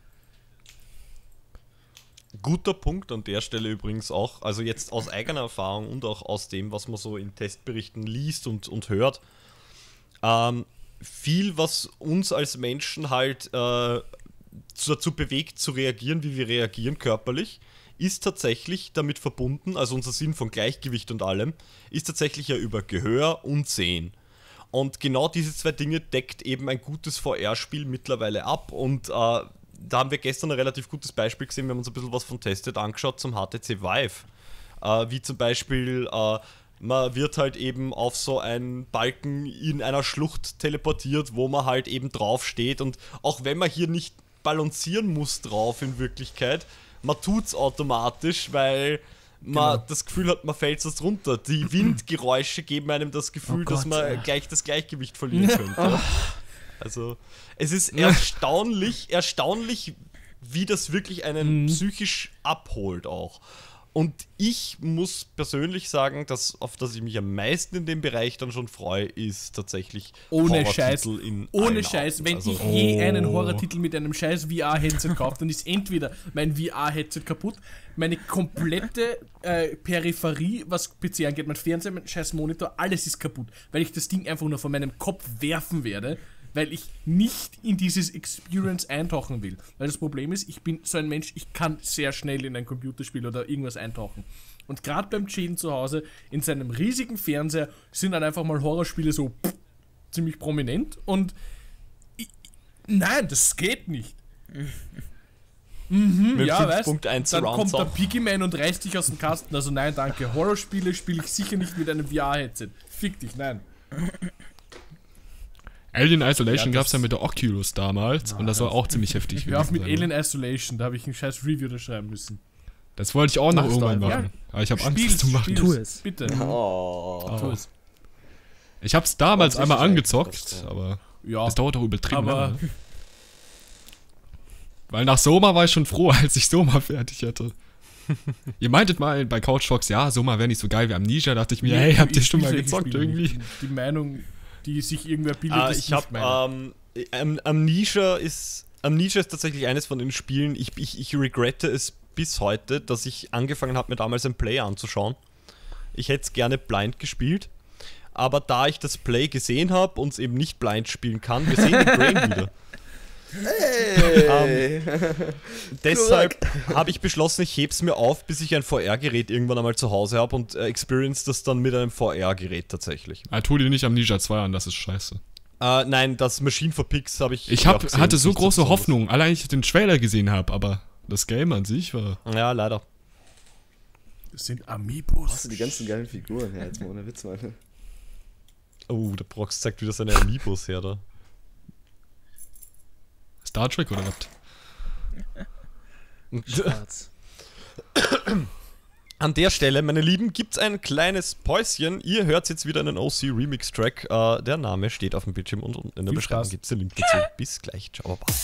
Guter Punkt an der Stelle übrigens auch, also jetzt aus eigener Erfahrung und auch aus dem, was man so in Testberichten liest und hört. Viel, was uns als Menschen halt dazu bewegt zu reagieren, wie wir reagieren körperlich, ist tatsächlich damit verbunden, also unser Sinn von Gleichgewicht und allem, ist tatsächlich ja über Gehör und Sehen. Und genau diese zwei Dinge deckt eben ein gutes VR-Spiel mittlerweile ab. Und da haben wir gestern ein relativ gutes Beispiel gesehen, wir haben uns ein bisschen was von Tested angeschaut zum HTC Vive. Wie zum Beispiel, man wird halt eben auf so einen Balken in einer Schlucht teleportiert, wo man halt eben drauf steht. Und auch wenn man hier nicht balancieren muss drauf in Wirklichkeit, man tut's automatisch, weil man das Gefühl hat, man fällt sonst runter. Die Windgeräusche geben einem das Gefühl, dass man gleich das Gleichgewicht verlieren könnte. Also, es ist erstaunlich, wie das wirklich einen psychisch abholt auch. Und ich muss persönlich sagen, auf das ich mich am meisten in dem Bereich dann schon freue, ist tatsächlich Ohne Scheiß. in Ohne allen Scheiß, Arten. wenn Also, ich je einen Horrortitel mit einem scheiß VR-Headset kaufe, dann ist entweder mein VR-Headset kaputt, meine komplette Peripherie, was PC angeht, mein Fernseher, mein scheiß Monitor, alles ist kaputt, weil ich das Ding einfach nur von meinem Kopf werfen werde, weil ich nicht in dieses Experience eintauchen will. Weil das Problem ist, ich bin so ein Mensch, ich kann sehr schnell in ein Computerspiel oder irgendwas eintauchen. Und gerade beim Jaden zu Hause, in seinem riesigen Fernseher, sind dann einfach mal Horrorspiele so ziemlich prominent und nein, das geht nicht. mit Ja, weißt, 5.1 dann Surround kommt der Sound. Piggyman und reißt dich aus dem Kasten. Also nein, danke. Horrorspiele spiele ich sicher nicht mit einem VR-Headset. Fick dich, nein. Alien Isolation Ja, gab es ja mit der Oculus damals und das soll auch ziemlich heftig Hör auf mit sein. Alien Isolation, da habe ich ein scheiß Review da schreiben müssen. Das wollte ich auch noch Mach's irgendwann doch machen. einfach. Aber ich habe Angst, Spiel's, das zu machen. spiel's. Tu es. Bitte. Oh. Tu es. Ich habe es damals Warum einmal sich angezockt, das, aber Ja, das dauert doch übertrieben aber lange. Ne? Weil nach Soma war ich schon froh, als ich Soma fertig hatte. Ihr meintet mal bei Couchfox, ja, Soma wäre nicht so geil wie Amnesia. Dachte ich mir, hey, habt ihr schon mal solche gezockt Spiele irgendwie? nicht. Die Meinung, die sich irgendwer bildet, ist Ich nicht meine. habe Amnesia ist tatsächlich eines von den Spielen, ich regrette es bis heute, dass ich angefangen habe, mir damals ein Play anzuschauen. Ich hätte es gerne blind gespielt, aber da ich das Play gesehen habe und es eben nicht blind spielen kann, wir sehen den Brain wieder. Hey. Deshalb habe ich beschlossen, ich heb's mir auf, bis ich ein VR-Gerät irgendwann einmal zu Hause habe und experience das dann mit einem VR-Gerät tatsächlich. Tu dir nicht Amnesia 2 an, das ist scheiße. Nein, das Machine for Pigs habe ich. Ich auch gesehen, hatte ist so nicht große besonders. Hoffnung, allein ich den Trailer gesehen habe, aber das Game an sich war... Ja, leider. Das sind Hast Amiibos. du die ganzen geilen Figuren her, jetzt mal ohne Witz, meine. Oh, der Prox zeigt wieder seine Amiibos her da. Star Trek oder was? Schwarz. An der Stelle, meine Lieben, gibt's ein kleines Päuschen. Ihr hört jetzt wieder einen OC Remix Track. Der Name steht auf dem Bildschirm und unten in der Viel Beschreibung Spaß. gibt's den Link dazu. Bis gleich, ciao, baba.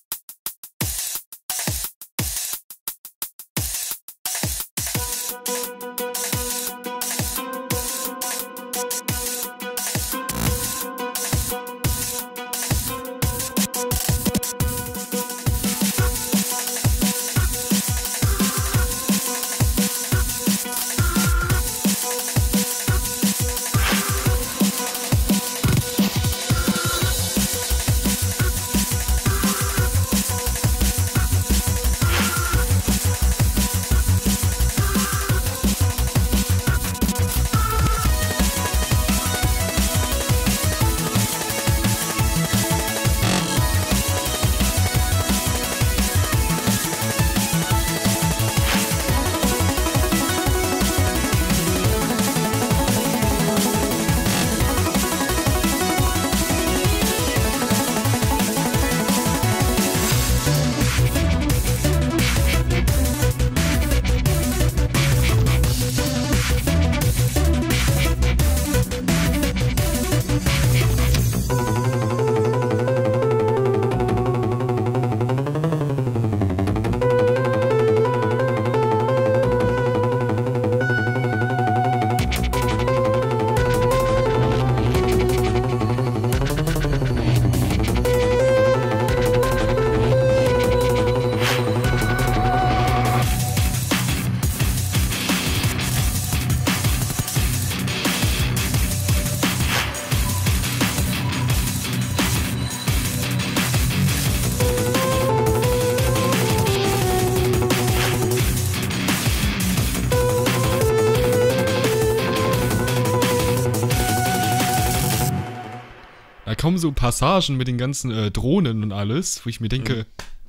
Da kommen so Passagen mit den ganzen Drohnen und alles, wo ich mir denke,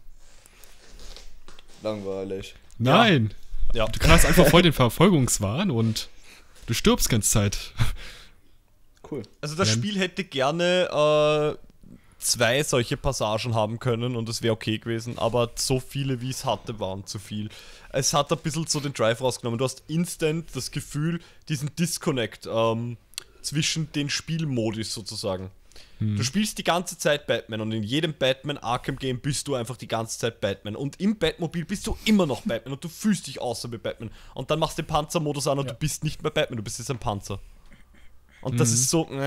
Langweilig. nein, Ja. du kannst einfach voll den Verfolgungswahn und du stirbst ganze Zeit. Cool. Also das Ja. Spiel hätte gerne 2 solche Passagen haben können und es wäre okay gewesen, aber so viele wie es hatte, waren zu viel. Es hat ein bisschen so den Drive rausgenommen. Du hast instant das Gefühl, diesen Disconnect zwischen den Spielmodis sozusagen. Du spielst die ganze Zeit Batman und in jedem Batman Arkham Game bist du einfach die ganze Zeit Batman und im Batmobil bist du immer noch Batman und du fühlst dich außer wie Batman und dann machst du den Panzermodus an und Ja. du bist nicht mehr Batman, du bist jetzt ein Panzer. Und das ist so.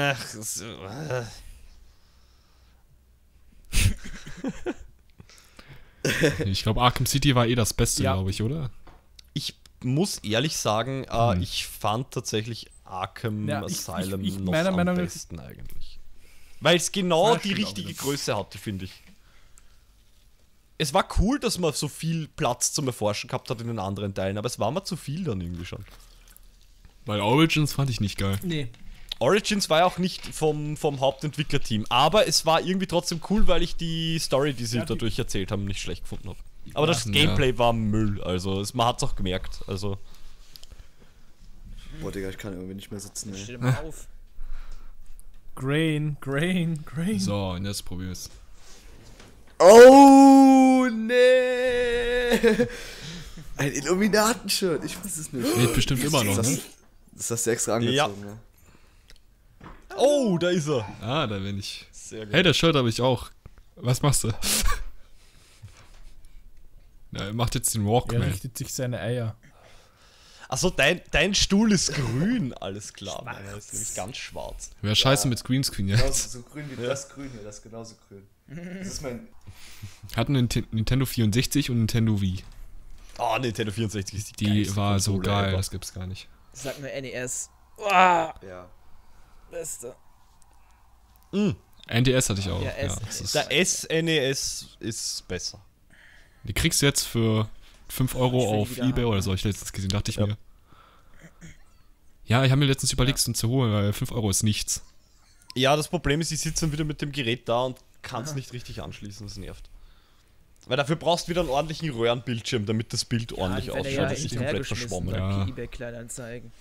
Ich glaube, Arkham City war eh das Beste, Ja. glaube ich, oder? Ich muss ehrlich sagen, ich fand tatsächlich Arkham Ja, Asylum ich noch meiner am Meinung nach- besten eigentlich. Weil es genau Ja, die stimmt auch richtige wieder. Größe hatte, finde ich. Es war cool, dass man so viel Platz zum Erforschen gehabt hat in den anderen Teilen, aber es war mal zu viel dann irgendwie schon. Weil Origins fand ich nicht geil. Nee. Origins war ja auch nicht vom Hauptentwicklerteam, aber es war irgendwie trotzdem cool, weil ich die Story, die sie Ja, die- dadurch erzählt haben, nicht schlecht gefunden habe. Aber das Ja. Gameplay war Müll, also man hat es auch gemerkt. Also Boah, Digga, ich kann irgendwie nicht mehr sitzen, ey. Stell dir mal auf. Grain. So, und jetzt probier es. Oh, nee. Ein Illuminaten-Shirt. Ich weiß es nicht. Geht bestimmt immer noch, ne? Das hast du extra angezogen, ne? Oh, da ist er. Ah, da bin ich. Sehr gut. Hey, das Shirt habe ich auch. Was machst du? Na, er macht jetzt den Er Walkman. richtet sich seine Eier. Achso, dein Stuhl ist grün, alles klar. Meiner ist nämlich ganz schwarz. Wäre scheiße mit Greenscreen Genauso jetzt. so grün wie das Grün hier, das ist genauso grün. Das ist mein... Hat ein Nintendo 64 und Nintendo Wii. Oh, Nintendo 64 ist Die geilste war so Konsole geil, ever. das gibt's gar nicht. Sag nur NES. Ja. Beste. NDS hatte ich auch. Ja, Ja, das ist, Der SNES ist besser. die kriegst du jetzt für 5 Euro Ich will die auf wieder Ebay haben. oder so, ich letztens gesehen, dachte ich Ja. mir. Ja, ich habe mir letztens überlegt, es zu holen, weil 5 Euro ist nichts. Ja, das Problem ist, ich sitze dann wieder mit dem Gerät da und kann es nicht richtig anschließen, das nervt. Weil dafür brauchst du wieder einen ordentlichen Röhrenbildschirm, damit das Bild ordentlich Wenn er ausschaut, ja dass nicht komplett hinterhergeschmissen verschwommen. Ja. bei eBay Kleinanzeigen.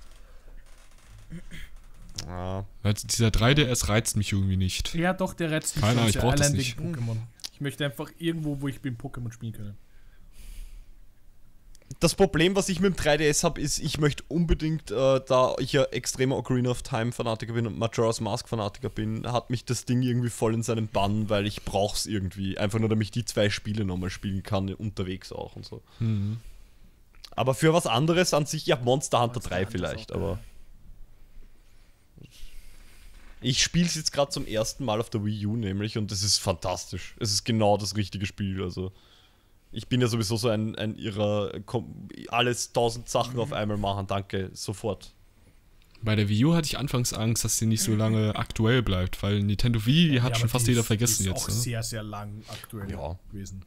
Ja. Weil dieser 3DS reizt mich irgendwie nicht. Ja, doch, der reizt mich Keine schon Ahnung, ich sehr. brauch das Allein nicht. wegen Pokémon. Ich möchte einfach irgendwo, wo ich bin, Pokémon spielen können. Das Problem, was ich mit dem 3DS habe, ist, ich möchte unbedingt, da ich ja extremer Ocarina of Time Fanatiker bin und Majora's Mask Fanatiker bin, hat mich das Ding irgendwie voll in seinen Bann, weil ich brauch's irgendwie. Einfach nur, damit ich die 2 Spiele nochmal spielen kann, unterwegs auch und so. Mhm. Aber für was anderes an sich, ja, Monster Hunter 3 Hunter ist vielleicht, auch geil. aber... Ich spiele es jetzt gerade zum ersten Mal auf der Wii U nämlich und es ist fantastisch. Es ist genau das richtige Spiel, also... Ich bin ja sowieso so ein irrer, alles 1000 Sachen auf einmal machen, danke, sofort. Bei der Wii U hatte ich anfangs Angst, dass sie nicht so lange aktuell bleibt, weil Nintendo Wii die hat Ja, schon aber fast die jeder ist- vergessen die ist jetzt. auch Ne? sehr, sehr lang aktuell Ja. gewesen.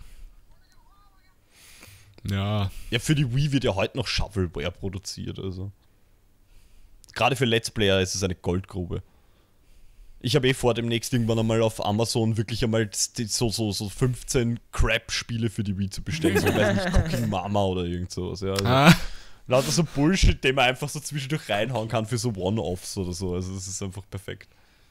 Ja, Ja, für die Wii wird ja heute noch Shovelware produziert, also. Gerade für Let's Player ist es eine Goldgrube. Ich habe vor, demnächst irgendwann einmal auf Amazon wirklich einmal so 15 Crap-Spiele für die Wii zu bestellen. So, weiß nicht, Cooking Mama oder irgend sowas. Ja, also lauter so Bullshit, den man einfach so zwischendurch reinhauen kann für so One-Offs oder so. Also das ist einfach perfekt.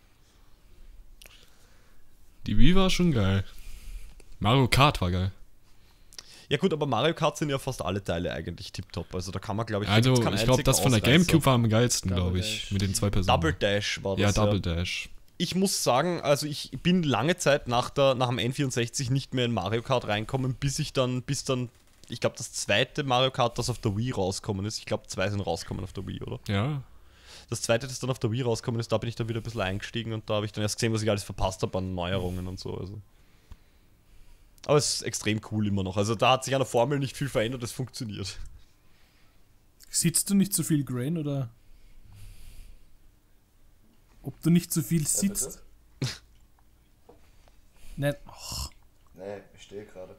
die Wii war schon geil. Mario Kart war geil. Ja gut, aber Mario Kart sind ja fast alle Teile eigentlich tipptopp. Also da kann man, glaube ich, Also, gibt's keinen ich glaube, einzigen das von der Ausreißer. Gamecube war am geilsten, Double glaube ich. Dash. Mit den 2 Personen. Double Dash war das. Ja, Double Dash. Ich muss sagen, also ich bin lange Zeit nach dem N64 nicht mehr in Mario Kart reinkommen, bis dann, ich glaube, das zweite Mario Kart, das auf der Wii rausgekommen ist. Ich glaube, 2 sind rausgekommen auf der Wii, oder? Ja. Das zweite, das dann auf der Wii rausgekommen ist, da bin ich dann wieder ein bisschen eingestiegen und da habe ich dann erst gesehen, was ich alles verpasst habe an Neuerungen und so. Also. Aber es ist extrem cool immer noch. Also da hat sich an der Formel nicht viel verändert, es funktioniert. Sitzt du nicht so viel Grain oder? Ob du nicht so viel sitzt? Nein. Och, Nee, ich stehe gerade.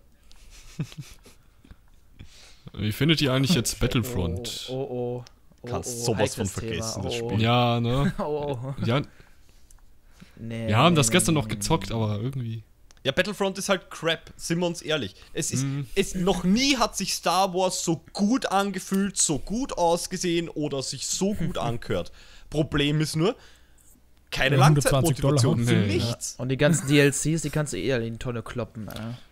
Wie findet ihr eigentlich jetzt Battlefront? Oh. Kannst sowas von heikles vergessen, Thema. das Spiel. Ja, ne? Oh. Ja, Nee, wir haben das nee, gestern nee, noch nee. gezockt, aber irgendwie. Ja, Battlefront ist halt Crap, sind wir uns ehrlich. Noch nie hat sich Star Wars so gut angefühlt, so gut ausgesehen oder sich so gut angehört. Problem ist nur, keine Ja, Langzeitmotivation $120 für Nee. nichts. Und die ganzen DLCs, die kannst du eh alle in die Tonne kloppen.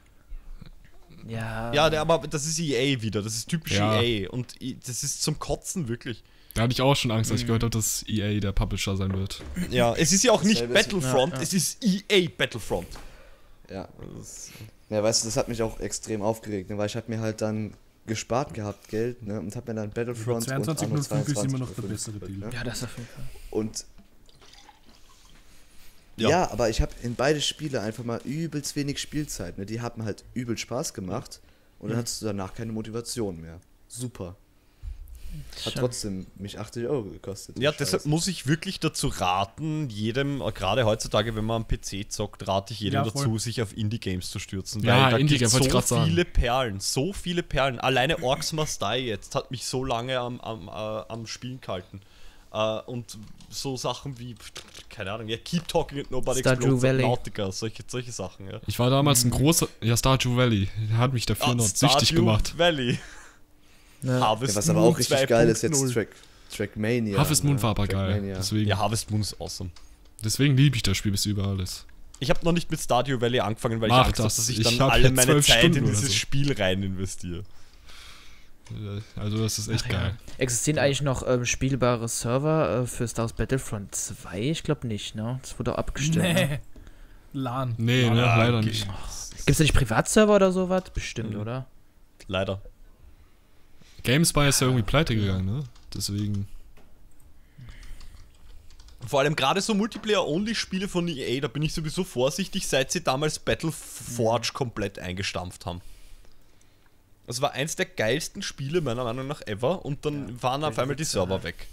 Ja. Ja, aber das ist EA wieder, das ist typisch Ja. EA und das ist zum Kotzen wirklich. Da hatte ich auch schon Angst, als ich gehört habe, dass EA der Publisher sein wird. Ja, es ist ja auch nicht Dasselbe ist- Battlefront, Ja, ja. es ist EA Battlefront. Ja. Ja, weißt du, das hat mich auch extrem aufgeregt, ne, weil ich habe mir halt dann gespart gehabt Geld, ne, und habe mir dann Battlefront und Anno 2205 ist immer noch der 22 bessere geholt, Deal. ne? Ja, das auf jeden Fall. Und Ja. ja, aber ich habe in beide Spiele einfach mal übelst wenig Spielzeit, ne? Die haben halt übel Spaß gemacht und dann hattest du danach keine Motivation mehr. Super. Hat Schön. trotzdem mich 80 Euro gekostet. Ja, die deshalb Scheiße. muss ich wirklich dazu raten, jedem, gerade heutzutage, wenn man am PC zockt, rate ich jedem Ja, voll. dazu, sich auf Indie-Games zu stürzen. Ja, weil da Indie-Games gibt's wollte ich grad sagen. so viele Perlen. Alleine Orcs Must Die jetzt hat mich so lange am Spielen gehalten. Und so Sachen wie, keine Ahnung, ja, Keep Talking and Nobody Stardew Explodes, Valley. Nautica, solche Sachen, ja. Ich war damals ein großer. Ja, Stardew Valley. Der hat mich dafür noch süchtig Stardew gemacht. Valley. Ja. Harvest Ja, was aber Moon auch richtig geil ist jetzt 2.0. Trackmania. Harvest Moon ne? war aber geil. Trackmania. Deswegen. Ja, Harvest Moon ist awesome. Deswegen liebe ich das Spiel bis über alles. Ich habe noch nicht mit Stardew Valley angefangen, weil Mach ich Angst habe, das. dass ich Ich dann hab alle jetzt meine 12 Zeit Stunden in oder dieses so. Spiel rein investiere. Also das ist echt Ach ja. geil. Existieren eigentlich noch spielbare Server für Star Wars Battlefront 2? Ich glaube nicht, ne? Das wurde auch abgestellt. Ne? Nee. LAN. Nee, ne, leider okay. nicht. Gibt es da nicht Privatserver oder sowas? Bestimmt, oder? Leider. GameSpy ist ja irgendwie pleite gegangen, ne? Deswegen. Vor allem gerade so Multiplayer-Only-Spiele von EA, da bin ich sowieso vorsichtig, seit sie damals Battleforge komplett eingestampft haben. Das war eins der geilsten Spiele meiner Meinung nach ever und dann waren auf einmal die Server weg.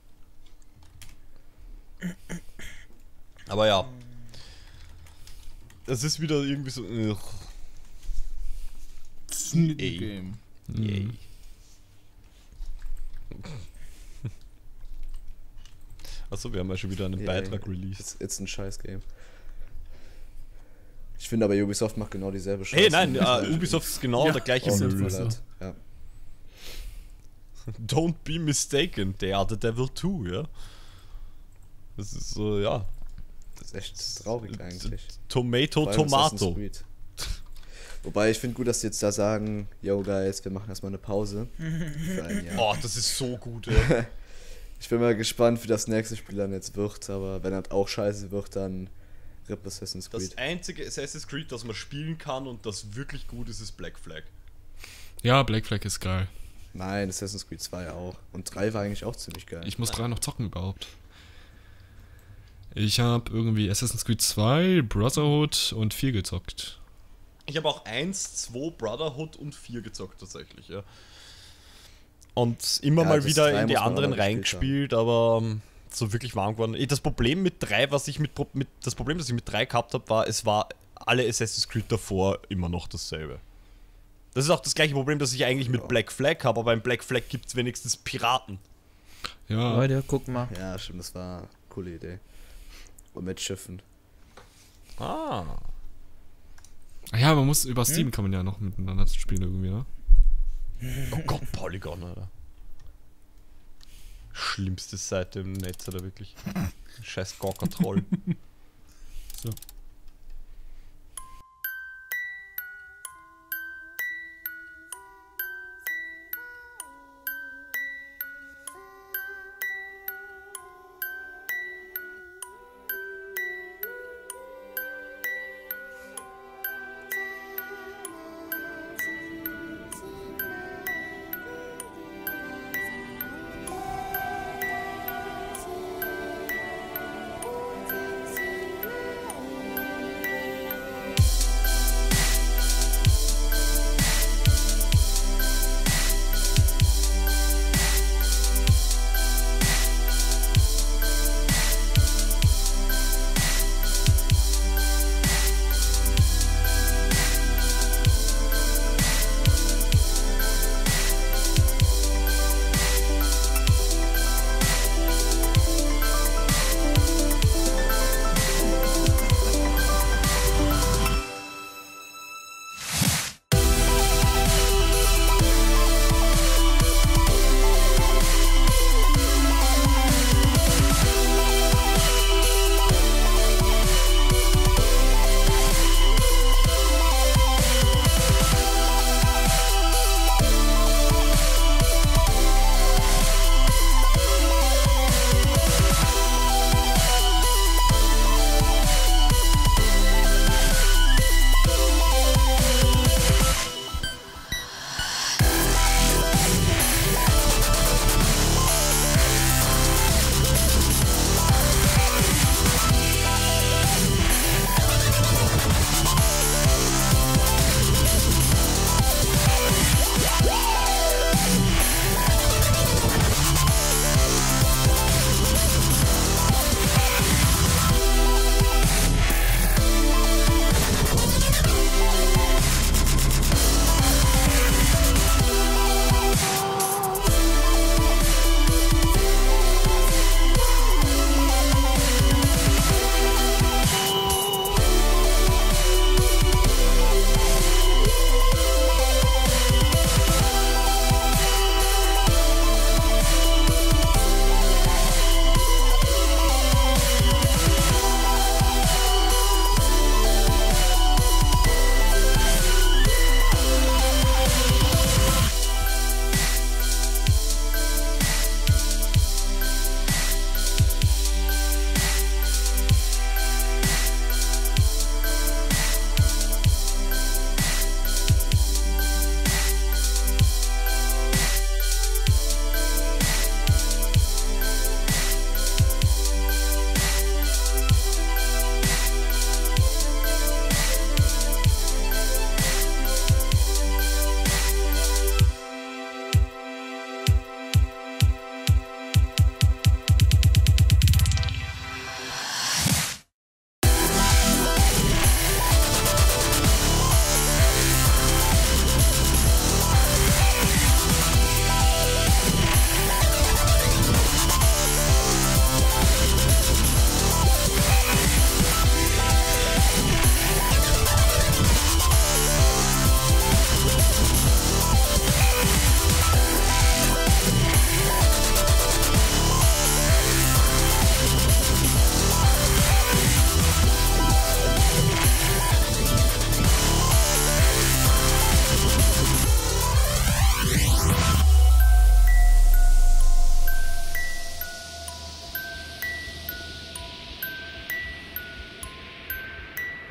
Aber ja. Das ist wieder irgendwie so. Game. Yay. Achso, wir haben ja schon wieder einen Beitrag released. It's ein scheiß Game. Ich finde aber Ubisoft macht genau dieselbe Scheiße. Hey, nein, Ubisoft ist genau Ja, der gleiche ist Müll. einfach so. Ja. Don't be mistaken, they are the devil too, ja. Das ist so, ja. Das ist echt traurig eigentlich. Tomato, Vor allem Assassin's Tomato. Creed. Wobei ich finde gut, dass die jetzt da sagen, yo guys, wir machen erstmal eine Pause für ein Jahr. Oh, das ist so gut, ja. Ich bin mal gespannt, wie das nächste Spiel dann jetzt wird, aber wenn das auch scheiße wird, dann RIP Assassin's Das Creed. einzige Assassin's Creed, das man spielen kann und das wirklich gut ist, ist Black Flag. Ja, Black Flag ist geil. Nein, Assassin's Creed 2 auch. Und 3 war eigentlich auch ziemlich geil. Ich muss 3 noch zocken überhaupt. Ich habe irgendwie Assassin's Creed 2, Brotherhood und 4 gezockt. Ich habe auch 1, 2, Brotherhood und 4 gezockt tatsächlich, ja. Und immer Ja, mal das wieder 3 in die muss man anderen aber gespielt reingespielt, aber so wirklich warm geworden. Das Problem mit 3, das Problem, das ich mit 3 gehabt habe, war, es war alle Assassin's Creed davor immer noch dasselbe. Das ist auch das gleiche Problem, das ich eigentlich mit Black Flag habe, aber in Black Flag gibt es wenigstens Piraten. Ja, Leute, guck mal. Ja, stimmt, das war eine coole Idee. Und mit Schiffen. Ah. ja, man muss über Steam kann man ja noch miteinander spielen irgendwie, ne? Oh Gott, Polygon, Alter. Schlimmste Seite im Netz, oder wirklich? Scheiß Gawker-Troll. So.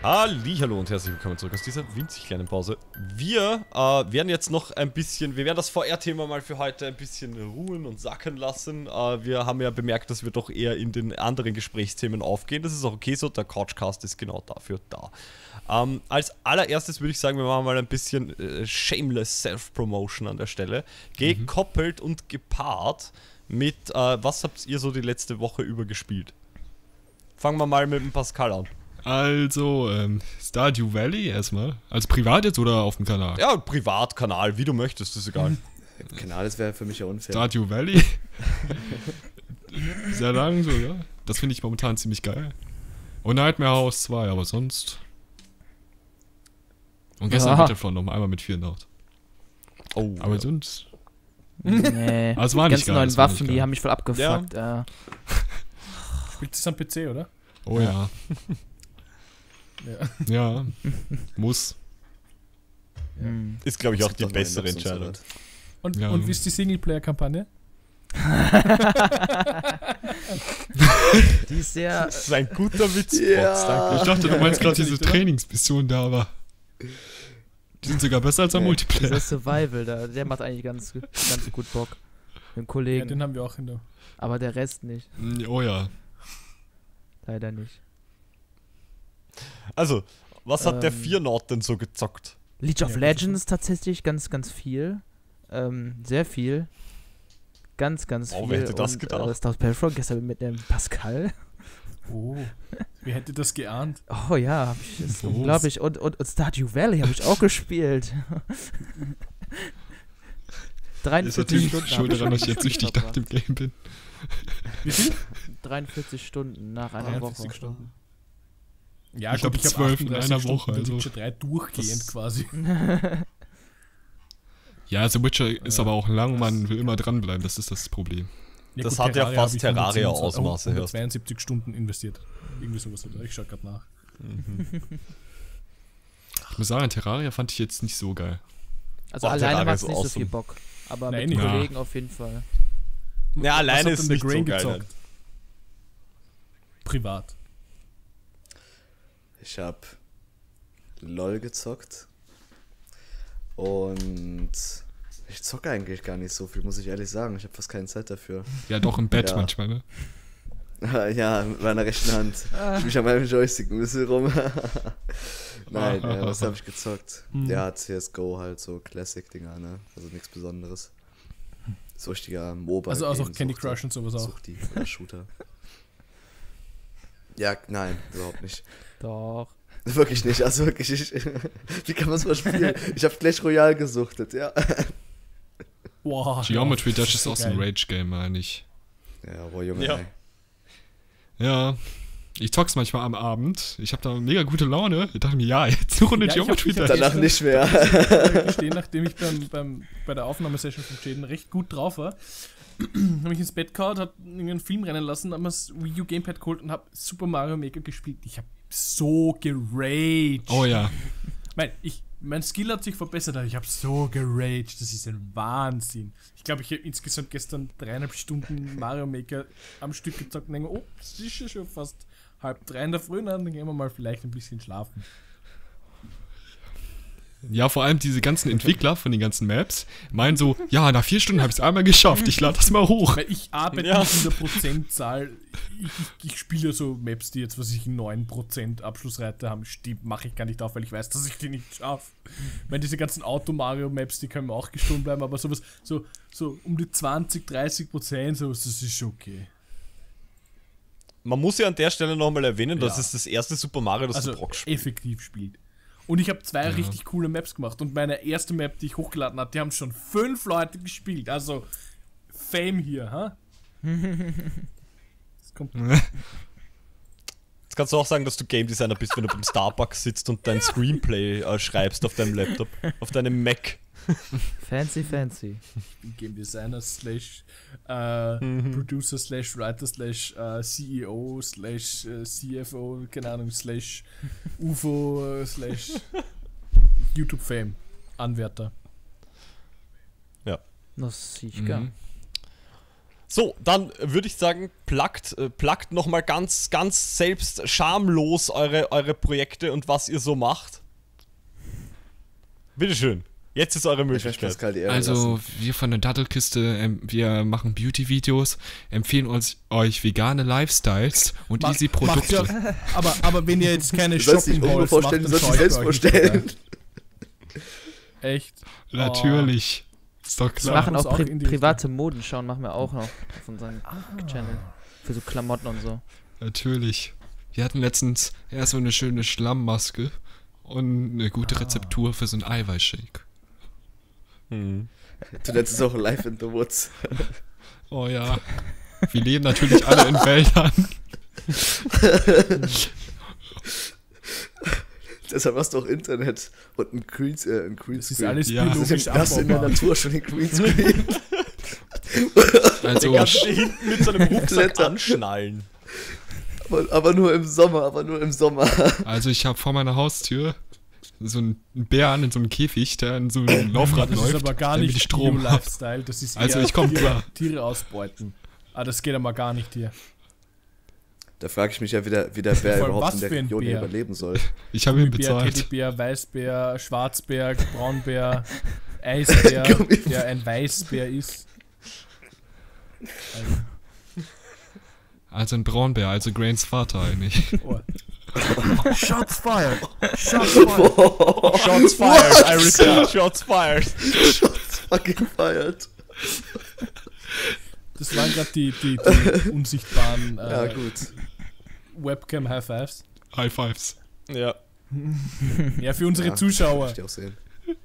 Hallihallo und herzlich willkommen zurück aus dieser winzig kleinen Pause. Wir werden jetzt noch ein bisschen, wir werden das VR-Thema mal für heute ein bisschen ruhen und sacken lassen. Wir haben ja bemerkt, dass wir doch eher in den anderen Gesprächsthemen aufgehen. Das ist auch okay so, der Couchcast ist genau dafür da. Als allererstes würde ich sagen, wir machen mal ein bisschen shameless Self-Promotion an der Stelle. Gekoppelt und gepaart mit, was habt ihr so die letzte Woche über gespielt? Fangen wir mal mit dem Pascal an. Also, Stardew Valley erstmal. Als privat jetzt oder auf dem Kanal? Ja, Privatkanal, wie du möchtest, ist egal. Kanal, das wäre für mich ja unfair. Stardew Valley. Sehr lang so, ja. Das finde ich momentan ziemlich geil. Und Nightmare House 2, aber sonst. Und gestern Battlefront noch einmal mit 4 Nacht. Oh, Aber ja. sonst. Nee. Aber es war Die nicht ganzen geil. neuen das war Waffen, nicht die geil. haben mich voll abgefuckt. Spielt es am PC, oder? Oh ja. Ja. Ja. Muss. Ist, glaube ich, auch Es die gibt neue bessere Maps und so Entscheidung. was. Und, Ja. und wie ist die Singleplayer-Kampagne? Die ist sehr. Das ist ein guter Witz, Ja. Box, danke. Ich dachte, du meinst gerade diese Nicht, oder? Trainingsmission da, aber. Die sind sogar besser als am Nee, Multiplayer. Dieser Survival, der macht eigentlich ganz gut Bock. Mit dem Ja, Kollegen. den haben wir auch in der. Aber der Rest nicht. Oh ja. Leider nicht. Also, was hat der Ähm, Viernaut denn so gezockt? League of Ja, Legends tatsächlich ganz viel. Sehr viel. Ganz Wow, viel. wer hätte das Und, gedacht? Star Battlefront gestern mit dem Pascal. Oh. Wer hätte das geahnt? Oh ja, das ist Los. unglaublich. Und Stardew Valley habe ich auch gespielt. 43 Ist natürlich Stunden. schuld hab daran, dass ich schon jetzt süchtig nach verbracht. dem Game bin. Wie viel? 43 Stunden nach einer 43 Woche. Stunden. Ja, Ich gut, hab ich habe 12 in 38 einer Stunden Woche, bei also Witcher 3 durchgehend das- quasi. Ja, The Witcher ist Ja. aber auch lang, man will immer dranbleiben, das ist das Problem. Ja, Das gut, hat ja Terraria fast habe ich Terraria-Ausmaße, 172 Stunden investiert. Irgendwie sowas. Ich schau gerade nach. Ich muss sagen, Terraria fand ich jetzt nicht so geil. Also Boah, alleine Terraria macht ist es nicht so awesome. viel Bock. Aber Nein, mit nicht. Kollegen auf jeden Fall. Ja, Was alleine hat ist denn der nicht so Grain geil. gezockt? Privat. Ich habe LOL gezockt. Und ich zocke eigentlich gar nicht so viel, muss ich ehrlich sagen. Ich habe fast keine Zeit dafür. Ja, doch im Bett Ja. manchmal, ne? Ja, mit meiner rechten Hand. Ich mich an meinem Joystick ein bisschen rum. Nein, was habe ich gezockt? Ja, CSGO halt, so Classic-Dinger, ne? Also nichts Besonderes. So richtiger MOBA. Also auch Candy Crush und sowas auch. Suchti oder Shooter. Ja, nein, überhaupt nicht. Doch. Wirklich nicht, also wirklich nicht. Wie kann man es mal spielen? Ich habe Clash Royale gesuchtet, ja. Wow. Geometry ja, Dash ist auch so ein geil. Rage-Game, meine ich. Ja, boah, Junge, Ja. ey. Ja. Ich zock's manchmal am Abend. Ich habe da mega gute Laune. Ich dachte mir, ja, jetzt nur eine Ja, ich hab- Geometry ich hab- Dash. Danach nicht mehr. gestehen, nachdem ich bei der Aufnahmesession von Jaden recht gut drauf war, habe ich ins Bett gehauen, habe einen Film rennen lassen, habe mir das Wii U Gamepad geholt und habe Super Mario Maker gespielt. Ich habe so geraged. Oh ja. Mein Skill hat sich verbessert, aber ich habe so geraged. Das ist ein Wahnsinn. Ich glaube, ich habe insgesamt gestern 3,5 Stunden Mario Maker am Stück gezockt und denke, oh, es ist ja schon fast 2:30 in der Früh, dann gehen wir mal vielleicht ein bisschen schlafen. Ja, vor allem diese ganzen Entwickler von den ganzen Maps meinen so, ja, nach 4 Stunden habe ich es einmal geschafft. Ich lade das mal hoch. Weil ich arbeite Ja. nicht in der Prozentzahl. Ich spiele so Maps, die jetzt, was ich 9% Abschlussrate haben, mache ich gar nicht auf, weil ich weiß, dass ich die nicht schaffe. Ich meine, diese ganzen Auto-Mario-Maps, die können mir auch gestohlen bleiben, aber sowas, so um die 20-30%, so, das ist schon okay. Man muss ja an der Stelle nochmal erwähnen, dass Ja. es das erste Super Mario, das Also du Brock spielst. effektiv spielt. Und ich habe 2 richtig coole Maps gemacht und meine erste Map, die ich hochgeladen habe, die haben schon 5 Leute gespielt. Also Fame hier, ha? Das kommt. Jetzt kannst du auch sagen, dass du Game Designer bist, wenn du beim Starbucks sitzt und dein Screenplay schreibst auf deinem Laptop, auf deinem Mac. Fancy. Game Designer / Producer / Writer / CEO / CFO, keine Ahnung, / UFO / YouTube Fame, Anwärter. Das sehe ich gern. So, dann würde ich sagen, plagt nochmal ganz selbst schamlos eure Projekte und was ihr so macht. Bitteschön. Jetzt ist eure Ich möchte Möglichkeit. Pascal die Ehre Also, lassen. wir von der Dattelkiste, wir machen Beauty-Videos, empfehlen euch vegane Lifestyles und Macht- easy Produkte. macht ja- aber wenn ihr jetzt keine Du sollst dich Shopping irgendwo Halls vorstellen, macht, du dann sollst dich selbst schaut euch nicht vorstellen. mehr. Echt? Natürlich. Ist doch Wir klar. machen uns auch auch in die private Modenschauen, machen wir auch noch auf unserem Channel. Für so Klamotten und so. Natürlich. Wir hatten letztens erst so eine schöne Schlammmaske und eine gute Rezeptur für so einen Eiweißshake. Hm. Du nennst es auch Life in the Woods. Oh ja. Wir leben natürlich alle in Wäldern. Deshalb hast du auch Internet und ein Greenscreen. Das ist alles Ja. Das biologisch ist das in der abbaubar. Natur schon ein Greenscreen. Also, Der kannst du hinten mit so einem Rucksack Kletter. anschnallen. aber nur im Sommer, also ich habe vor meiner Haustür so einen Bären in so einem Käfig, der in so einem Laufrad Das läuft, ist aber gar damit nicht ich Strom habe. Bio-Lifestyle, das ist Also eher ich komm Tiere, klar. Tiere ausbeuten. Ah, das geht aber gar nicht hier. Da frage ich mich ja, wie der Bär Vor allem überhaupt was in der für ein Region hier Bär? überleben soll. Ich habe ihn Bär, bezahlt. Teddybär, Weißbär, Schwarzbär, Braunbär, Eisbär, Gummibär. der ein Weißbär ist. Also ein Braunbär, also Grains Vater eigentlich. Oh. Shots fired! Shots fired! Shots fired, I repeat, shots fired. Fucking feiert. Das waren gerade die unsichtbaren Ja, gut. Webcam High Fives. High Fives. Ja. Ja, für unsere Ja, Zuschauer. Ich auch sehen.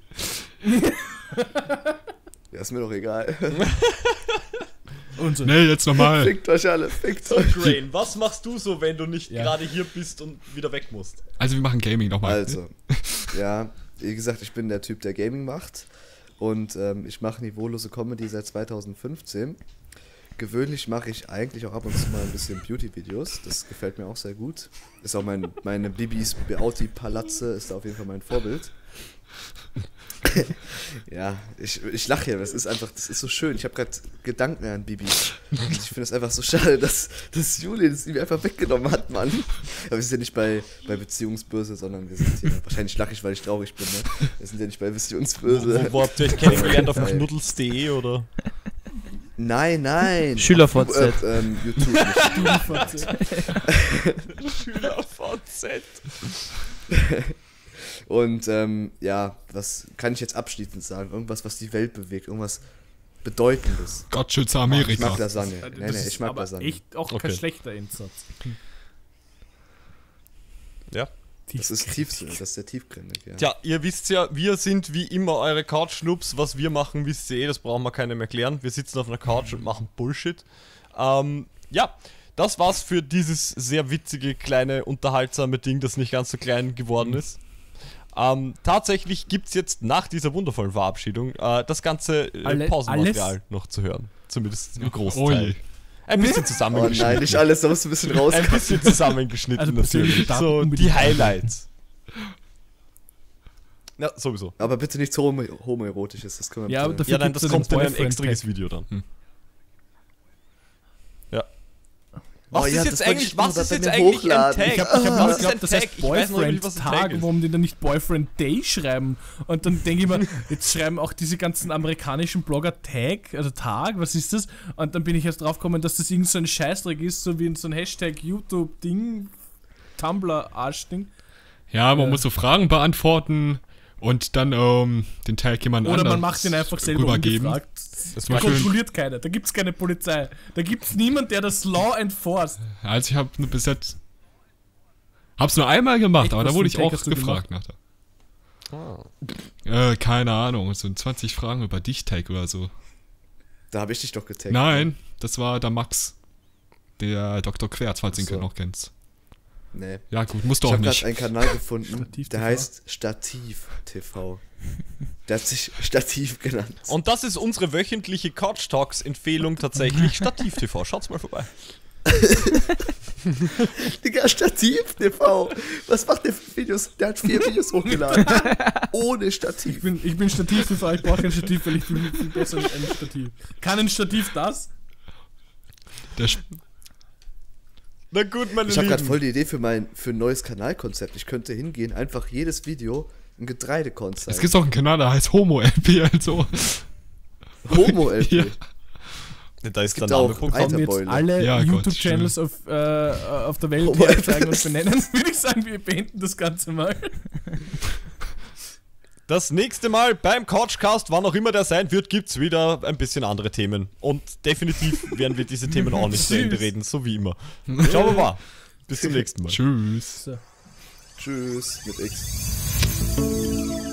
Ja, ist mir doch egal. Unsere. Nee, jetzt nochmal. Fickt euch alle, fickt euch. Grain, was machst du so, wenn du nicht Ja. gerade hier bist und wieder weg musst? Also wir machen Gaming nochmal. Also, ja, wie gesagt, ich bin der Typ, der Gaming macht. Und ich mache niveaulose Comedy seit 2015. Gewöhnlich mache ich eigentlich auch ab und zu mal ein bisschen Beauty-Videos. Das gefällt mir auch sehr gut. Ist auch meine Bibis Beauty-Palatze ist da auf jeden Fall mein Vorbild. Ja, ich lache hier, das ist so schön. Ich habe gerade Gedanken an Bibis. Und ich finde es einfach so schade, dass Julian es mir einfach weggenommen hat, Mann. Aber wir sind ja nicht bei Beziehungsböse, sondern wir sind hier. Wahrscheinlich lache ich, weil ich traurig bin, ne? Wir sind ja nicht bei Beziehungsböse. Wo habt ihr euch kennengelernt? Auf Geil. knuddels.de oder? Nein. SchülerVZ. YouTube nicht. SchülerVZ. Und ja, was kann ich jetzt abschließend sagen? Irgendwas, was die Welt bewegt, irgendwas Bedeutendes. Gott schütze Ich Amerika. mag Lasagne. Das Nee, ist ich mag aber Lasagne. echt auch Okay. kein schlechter Endsatz. Ja. Das ist tiefsinnig, das ist der tiefgründig, ja. Tja, ihr wisst ja, wir sind wie immer eure Couch-Schnupps. Was wir machen, wisst ihr eh, das brauchen wir keinem erklären. Wir sitzen auf einer Couch und machen Bullshit. Ja, das war's für dieses sehr witzige, kleine, unterhaltsame Ding, das nicht ganz so klein geworden ist. Tatsächlich gibt's jetzt nach dieser wundervollen Verabschiedung das ganze Pausenmaterial noch zu hören. Zumindest im Großteil. Ui. Ein bisschen Oh zusammengeschnitten. nein, nicht alles, da musst du ein bisschen raus. Ein bisschen zusammengeschnitten Also persönliche natürlich. Daten So, unbedingt die teilen. Highlights. Ja, sowieso. Aber bitte nichts homoerotisches, das können wir Ja, aber bitte. dafür Ja, nein, gibt's das ja den kommt in ein Boyfriend extriges Tag. Video dann. Oh Was ja, ist das jetzt wollte eigentlich, ich was nur ist bei jetzt mir eigentlich ein hochladen. Tag? Ich hab Was mal ist geglaubt, ein das Tag? heißt Ich weiß noch nicht, was ein Boyfriend-Tag, Tag ist. warum die dann nicht Boyfriend Day schreiben. Und dann denke ich mir, jetzt schreiben auch diese ganzen amerikanischen Blogger Tag, also Tag, was ist das? Und dann bin ich erst drauf gekommen, dass das irgend so ein Scheißdreck ist, so wie in so ein Hashtag YouTube-Ding, Tumblr-Arsch-Ding. Ja, man muss so Fragen beantworten und dann den Tag jemand Oder anderes man macht den einfach selber rübergeben. ungefragt. Das Da war schön. kontrolliert keiner, da gibt es keine Polizei. Da gibt es niemand, der das Law enforced. Also ich habe nur bis jetzt hab's nur einmal gemacht, Echt, aber da was wurde für ich einen auch Tag hast du gefragt nachher. Keine Ahnung, so 20 Fragen über dich, Tag oder so. Da habe ich dich doch getaggt. Nein, das war der Max, der Dr. Querz, falls du ihn Ach so. noch kennst. Nee. Ja gut, musst du Ich auch habe gerade nicht. einen Kanal gefunden, Stativ der TV. heißt Stativ TV. Der hat sich Stativ genannt. Und das ist unsere wöchentliche Couch Talks Empfehlung tatsächlich. Stativ TV. Schaut's mal vorbei. Digga, Stativ TV. Was macht der für Videos? Der hat 4 Videos hochgeladen. Ohne Stativ. Ich bin Stativ für ich brauche kein Stativ, weil ich bin viel besser als ein Stativ. Kann ein Stativ das? Na gut, meine Ich habe gerade Lieben. voll die Idee für ein neues Kanalkonzept. Ich könnte hingehen, einfach jedes Video ein Getreidekorn zeigen. Es gibt auch einen Kanal, der heißt Homo-LP, also. Homo-LP. Ja. Da ist der gibt Name auch Punkt. Wenn wir jetzt Eiterbeule. alle Ja, Gott, YouTube-Channels auf der Welt Oh mein herzeigen und benennen, würde ich sagen, wir beenden das Ganze mal. Das nächste Mal beim Couchcast, wann auch immer der sein wird, gibt's wieder ein bisschen andere Themen. Und definitiv werden wir diese Themen auch nicht zu Ende reden, so wie immer. Schauen wir mal. Bis zum nächsten Mal. Tschüss. So. Tschüss mit X.